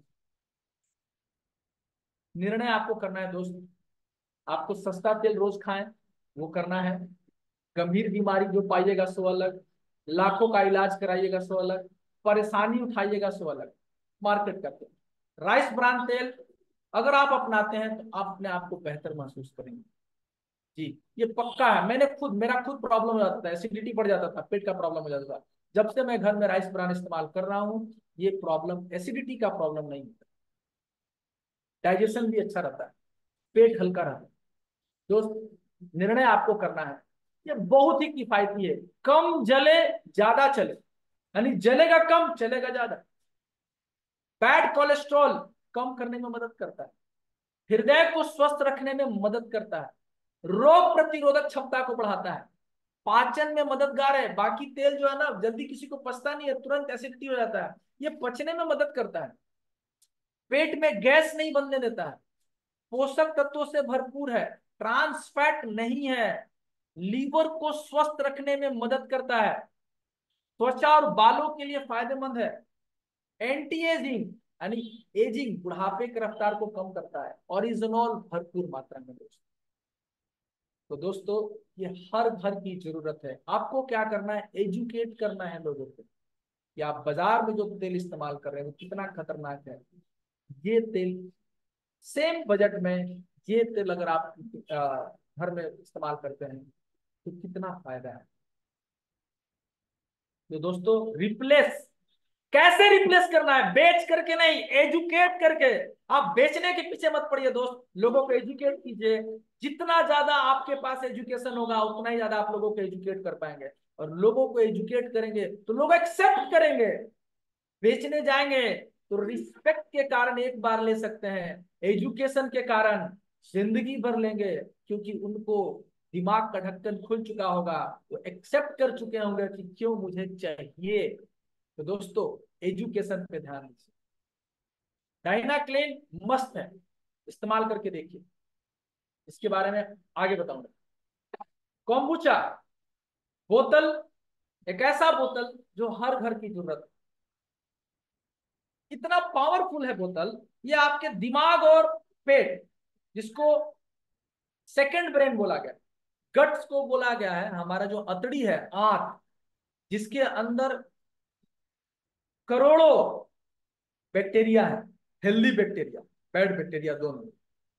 निर्णय आपको करना है दोस्त, आपको सस्ता तेल रोज खाएं वो करना है, गंभीर बीमारी जो पाइएगा सो अलग, लाखों का इलाज कराइएगा सो अलग, परेशानी उठाइएगा सो अलग। मार्केट का तेल, राइस ब्रान तेल अगर आप अपनाते हैं तो आप अपने आप को बेहतर महसूस करेंगे जी। ये पक्का है, मैंने खुद, मेरा खुद प्रॉब्लम हो जाता था, एसिडिटी बढ़ जाता था, पेट का प्रॉब्लम हो जाता था। जब से मैं घर में राइस ब्रान इस्तेमाल कर रहा हूँ, ये प्रॉब्लम, एसिडिटी का प्रॉब्लम नहीं होता, डाइजेशन भी अच्छा रहता है, पेट हल्का रहता है। दोस्त, निर्णय आपको करना है, ये बहुत ही किफायती है। कम जले ज्यादा चले, यानी जलेगा कम चलेगा ज्यादा। बैड कोलेस्ट्रॉल कम करने में मदद करता है, हृदय को स्वस्थ रखने में मदद करता है, रोग प्रतिरोधक क्षमता को बढ़ाता है, पाचन में मददगार है। बाकी तेल जो है ना जल्दी किसी को पचता नहीं है, तुरंत एसिडिटी हो जाता है, ये पचने में मदद करता है, पेट में गैस नहीं बनने देता है, पोषक तत्वों से भरपूर है, ट्रांस फैट नहीं है, लीवर को स्वस्थ रखने में मदद करता है, त्वचा और बालों के लिए फायदेमंद है, एंटी एजिंग यानी एजिंग, बुढ़ापे की रफ्तार को कम करता है, ओरिजिनॉल भरपूर मात्रा में दोस्तों। तो दोस्तों, ये हर घर की जरूरत है। आपको क्या करना है, एजुकेट करना है लोगों को कि आप बाजार में जो तेल इस्तेमाल कर रहे हैं वो कितना खतरनाक है। ये तेल सेम बजट में, ये तेल अगर आप घर में इस्तेमाल करते हैं तो कितना फायदा है। तो दोस्तों, रिप्लेस कैसे रिप्लेस करना है, बेच करके नहीं, एजुकेट करके। आप बेचने के पीछे मत पड़िए दोस्त, लोगों को एजुकेट कीजिए। जितना ज्यादा आपके पास एजुकेशन होगा उतना ही ज्यादा आप लोगों को एजुकेट कर पाएंगे, और लोगों को एजुकेट करेंगे तो लोग एक्सेप्ट करेंगे। बेचने जाएंगे तो रिस्पेक्ट के कारण एक बार ले सकते हैं, एजुकेशन के कारण जिंदगी भर लेंगे, क्योंकि उनको दिमाग का ढक्कन खुल चुका होगा, वो एक्सेप्ट कर चुके होंगे कि क्यों मुझे चाहिए। तो दोस्तों, एजुकेशन पे ध्यान दीजिए। डाइनाक्लेन मस्त है, इस्तेमाल करके देखिए, इसके बारे में आगे बताऊंगा। कॉम्बुचा बोतल, एक ऐसा बोतल जो हर घर की जरूरत है। इतना पावरफुल है बोतल, ये आपके दिमाग और पेट, जिसको सेकंड ब्रेन बोला गया, गट्स को बोला गया है, हमारा जो अतड़ी है, आंत, जिसके अंदर करोड़ों बैक्टीरिया है, हेल्दी बैक्टीरिया, बैड बैक्टीरिया दोनों।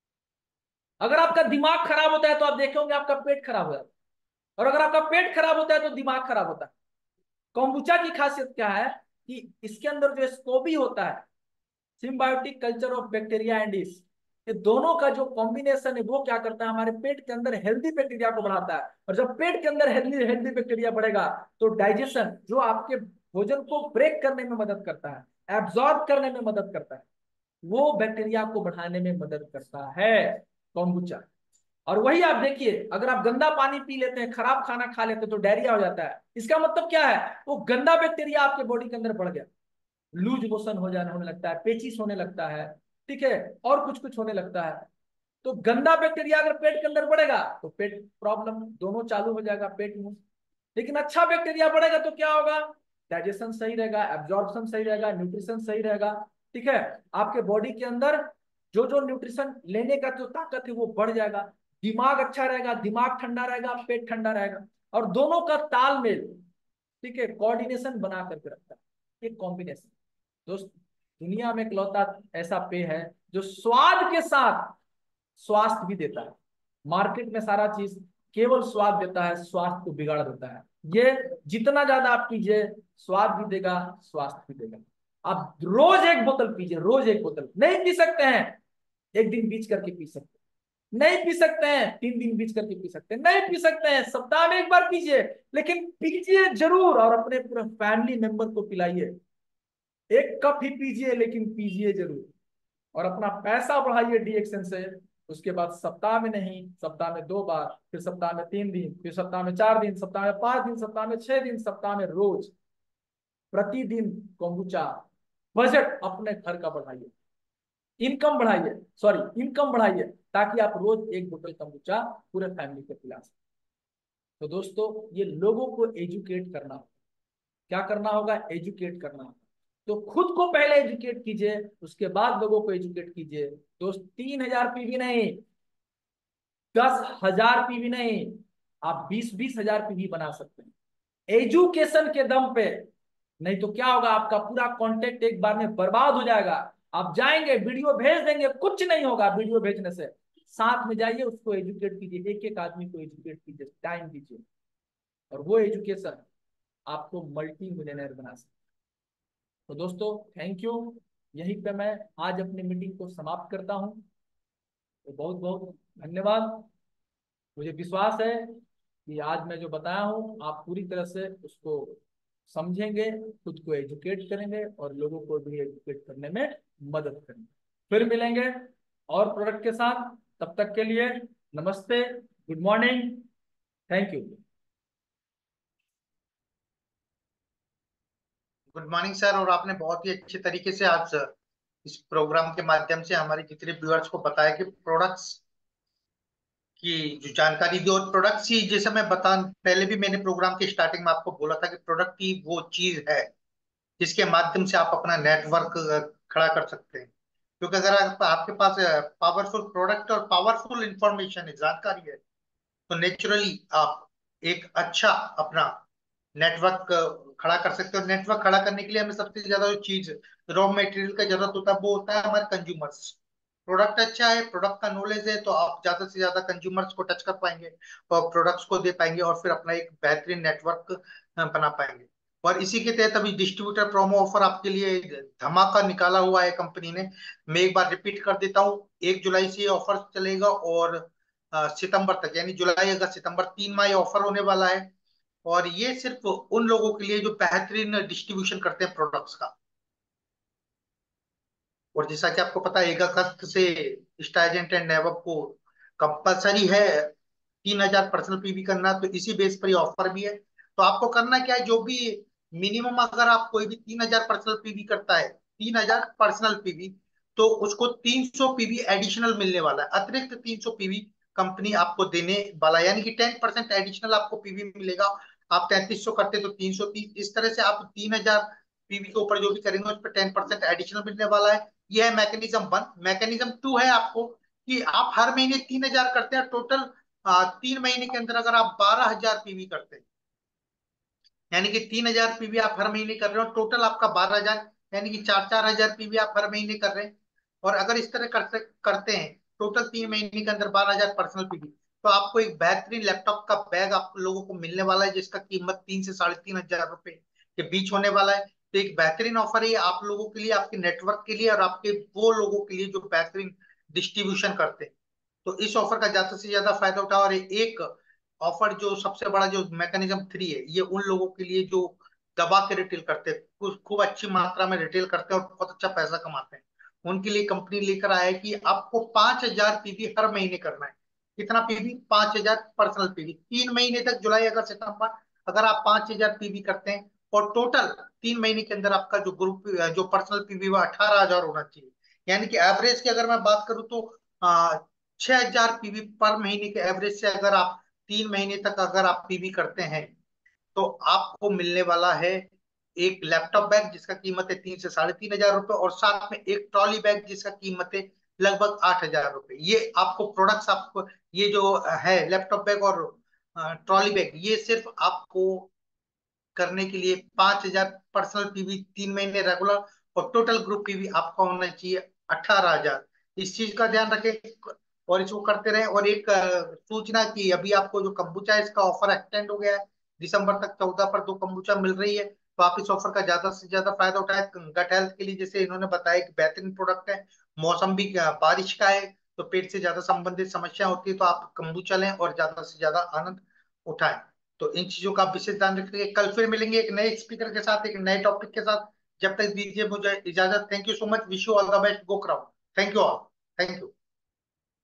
अगर आपका दिमाग खराब होता है तो आप देखे होंगे आपका पेट खराब हो जाता है, और अगर आपका पेट खराब होता है तो दिमाग खराब होता है। कोम्बुचा की खासियत क्या है कि इसके अंदर जो स्कोबी होता है, symbiotic culture of bacteria and yeast, ये दोनों का जो कॉम्बिनेशन है वो क्या करता है, हमारे पेट के अंदर हेल्दी बैक्टीरिया को बढ़ाता है। और जब पेट के अंदर हेल्दी हेल्दी बैक्टीरिया बढ़ेगा तो डाइजेशन, जो आपके भोजन को ब्रेक करने में मदद करता है, एब्जॉर्ब करने में मदद करता है, वो बैक्टीरिया को बढ़ाने में मदद करता है कॉम्बुचा। और वही आप देखिए, अगर आप गंदा पानी पी लेते हैं, खराब खाना खा लेते हैं तो डायरिया हो जाता है। इसका मतलब क्या है, वो गंदा बैक्टीरिया आपके बॉडी के अंदर बढ़ गया, लूज मोशन हो जाने होने लगता है, पेचिस होने लगता है, ठीक है, और कुछ कुछ होने लगता है। तो गंदा बैक्टीरिया अगर पेट के अंदर बढ़ेगा तो पेट प्रॉब्लम दोनों चालू हो जाएगा, पेट में। लेकिन अच्छा बैक्टीरिया बढ़ेगा तो क्या होगा, डाइजेशन सही रहेगा, एब्जॉर्प्शन सही रहेगा, न्यूट्रिशन सही रहेगा, ठीक है। आपके बॉडी के अंदर जो जो न्यूट्रिशन लेने का जो ताकत है वो बढ़ जाएगा, दिमाग अच्छा रहेगा, दिमाग ठंडा रहेगा, पेट ठंडा रहेगा, और दोनों का तालमेल, ठीक है, कोऑर्डिनेशन बना करके रखता है, एक कॉम्बिनेशन। दोस्त, दुनिया में इकलौता ऐसा पेय है जो स्वाद के साथ स्वास्थ्य भी देता है। मार्केट में सारा चीज केवल स्वाद देता है, स्वास्थ्य को बिगाड़ देता है। ये जितना ज्यादा आप पीजिए, स्वाद भी देगा, स्वास्थ्य भी देगा। आप रोज एक बोतल पीजिए, रोज एक बोतल। नहीं पी सकते हैं, एक दिन बीच करके पी सकते हैं। नहीं पी सकते हैं, 3 दिन बीच करके पी सकते हैं। नहीं पी सकते हैं, सप्ताह में एक बार पीजिए, लेकिन पीजिए जरूर, और अपने पूरे फैमिली मेंबर को पिलाइए। एक कप ही पीजिए, लेकिन पीजिए जरूर, और अपना पैसा बढ़ाइए डीएक्शन से। उसके बाद सप्ताह में नहीं, सप्ताह में 2 बार, फिर सप्ताह में 3 दिन, फिर सप्ताह में 4 दिन, सप्ताह में 5 दिन, सप्ताह में 6 दिन, सप्ताह में रोज, प्रतिदिन कोम्बुचा। बजट अपने घर का बढ़ाइए, इनकम बढ़ाइए, सॉरी इनकम बढ़ाइए, ताकि आप रोज एक बोतल कोम्बुचा पूरे फैमिली को पिला सकें। तो दोस्तों, ये लोगों को एजुकेट करना होगा। क्या करना होगा, एजुकेट करना होगा। तो खुद को पहले एजुकेट कीजिए, उसके बाद लोगों को एजुकेट कीजिए। दोस्त, 3,000 पीवी नहीं, 10,000 पीवी नहीं, आप 20-20 हजार पीवी बना सकते हैं एजुकेशन के दम पे। नहीं तो क्या होगा, आपका पूरा कॉन्टेक्ट एक बार में बर्बाद हो जाएगा। आप जाएंगे, वीडियो भेज देंगे, कुछ नहीं होगा वीडियो भेजने से। साथ में जाइए, उसको एजुकेट कीजिए, एक एक आदमी को एजुकेट कीजिए, टाइम दीजिए, और वो एजुकेशन आपको मल्टी मिलियनर बना सकता है। तो दोस्तों, थैंक यू। यहीं पे मैं आज अपनी मीटिंग को समाप्त करता हूँ। तो बहुत बहुत धन्यवाद। मुझे विश्वास है कि आज मैं जो बताया हूँ आप पूरी तरह से उसको समझेंगे, खुद को एजुकेट करेंगे, और लोगों को भी एजुकेट करने में मदद करेंगे। फिर मिलेंगे और प्रोडक्ट के साथ, तब तक के लिए नमस्ते, good morning, thank you. Good morning sir. और आपने बहुत ही अच्छे तरीके से आज इस प्रोग्राम के माध्यम से हमारे जितने व्यूअर्स को बताया कि प्रोडक्ट्स की जो जानकारी दी, और प्रोडक्ट्स ही, जैसे मैं बता, पहले भी मैंने प्रोग्राम के स्टार्टिंग में आपको बोला था कि प्रोडक्ट ही वो चीज है जिसके माध्यम से आप अपना नेटवर्क खड़ा कर सकते हैं। क्योंकि अगर आपके पास पावरफुल प्रोडक्ट और पावरफुल इंफॉर्मेशन है, जानकारी है, तो नेचुरली आप एक अच्छा अपना नेटवर्क खड़ा कर सकते हो। नेटवर्क खड़ा करने के लिए हमें सबसे ज्यादा जो चीज, रॉ मटेरियल का जरूरत होता है, वो होता है हमारे कंज्यूमर्स। प्रोडक्ट अच्छा है, प्रोडक्ट का नॉलेज है, तो आप ज्यादा से ज्यादा कंज्यूमर्स को टच कर पाएंगे और प्रोडक्ट्स को दे पाएंगे, और फिर अपना एक बेहतरीन नेटवर्क बना पाएंगे। और इसी के तहत अभी डिस्ट्रीब्यूटर प्रोमो ऑफर आपके लिए धमाका निकाला हुआ है कंपनी ने। मैं एक बार रिपीट कर देता हूँ, 1 जुलाई से ये ऑफर चलेगा और सितंबर तक, यानी जुलाई अगस्त सितंबर 3 माह ये ऑफर होने वाला है। और ये सिर्फ उन लोगों के लिए जो बेहतरीन डिस्ट्रीब्यूशन करते हैं प्रोडक्ट्स का। और जैसा कि आपको पता है 1 अगस्त से स्टाइजेंट एंड नेवब को कंपलसरी है 3,000 पर्सनल पीवी करना, तो इसी बेस पर ये ऑफर भी है। तो आपको करना क्या है, जो भी मिनिमम अगर आप कोई भी 3,000 पर्सनल पीवी करता है, 3,000 पर्सनल पीवी, तो उसको 300 पीवी एडिशनल मिलने वाला है, अतिरिक्त 300 पीवी कंपनी आपको देने वाला है, यानी कि 10% एडिशनल आपको पीवी मिलेगा। आप 3300 करते तो 330, इस तरह से आप 3,000 पीवी के ऊपर जो भी करेंगे उस पर 10% एडिशनल मिलने वाला है। यह है मैकेनिज्म 1। मैकेनिज्म 2 है आपको कि आप हर महीने 3,000 करते हैं, टोटल 3 महीने के अंदर अगर आप 12,000 पीवी करते हैं, यानी कि 3,000 पीवी आप हर महीने कर रहे हो, टोटल आपका 12,000, यानी कि 4,000 पीवी आप हर महीने कर रहे हैं। और अगर इस तरह करते हैं, टोटल 3 महीने के अंदर 12,000 पर्सनल पीवी, तो आपको एक बेहतरीन लैपटॉप का बैग आप लोगों को मिलने वाला है, जिसका कीमत 3 से 3,500 रुपए के बीच होने वाला है। तो एक बेहतरीन ऑफर है ये आप लोगों के लिए, आपके नेटवर्क के लिए और आपके वो लोगों के लिए जो बेहतरीन डिस्ट्रीब्यूशन करते हैं। तो इस ऑफर का ज्यादा से ज्यादा फायदा उठाओ। और एक ऑफर जो सबसे बड़ा जो मैकेनिज्म 3 है, ये उन लोगों के लिए जो दबा के रिटेल करते हैं, खूब अच्छी मात्रा में रिटेल करते हैं और बहुत अच्छा पैसा कमाते हैं। उनके लिए कंपनी लेकर आया है कि आपको 5,000 पीवी हर महीने करना है। कितना पीवी? 5,000 पर्सनल पीवी, 3 महीने तक, जुलाई अगस्त सितंबर। अगर आप 5,000 पीवी करते हैं और टोटल 3 महीने के अंदर आपका जो ग्रुप जो पर्सनल पीवी वो 18,000 होना चाहिए। यानी कि एवरेज की अगर मैं बात करूं तो 6,000 पीवी पर महीने के एवरेज से अगर आप 3 महीने तक अगर आप पीवी करते हैं, तो आपको मिलने वाला है एक लैपटॉप बैग जिसका कीमत है 3 से 3,500 रुपए, और साथ में एक ट्रॉली बैग जिसका कीमत है लगभग 8,000 रुपए। ये आपको प्रोडक्ट्स, आपको ये जो है लैपटॉप बैग और ट्रॉली बैग, ये सिर्फ आपको करने के लिए 5,000 पर्सनल पीवी 3 महीने रेगुलर, और टोटल ग्रुप पीवी आपका होना चाहिए 18,000। इस चीज का ध्यान रखें और इसको करते रहें। और एक सूचना की, अभी आपको जो कम्बुचा है इसका ऑफर एक्सटेंड हो गया है, दिसंबर तक 14 पर 2 कम्बुचा मिल रही है। तो आप इस ऑफर का ज्यादा से ज्यादा फायदा उठाए गट हेल्थ के लिए। जैसे इन्होंने बताया कि बेहतरीन प्रोडक्ट है, मौसम भी बारिश का है, तो पेट से ज्यादा संबंधित समस्या होती है, तो आप कम्बुचा लें और ज्यादा से ज्यादा आनंद उठाएं। तो इन चीजों का आप विशेष ध्यान रखिए। कल फिर मिलेंगे एक नए स्पीकर के साथ, एक नए टॉपिक के साथ। जब तक दीजिए मुझे इजाजत। Thank you so much, wish you all the best, go crowd. Thank you all. Thank you.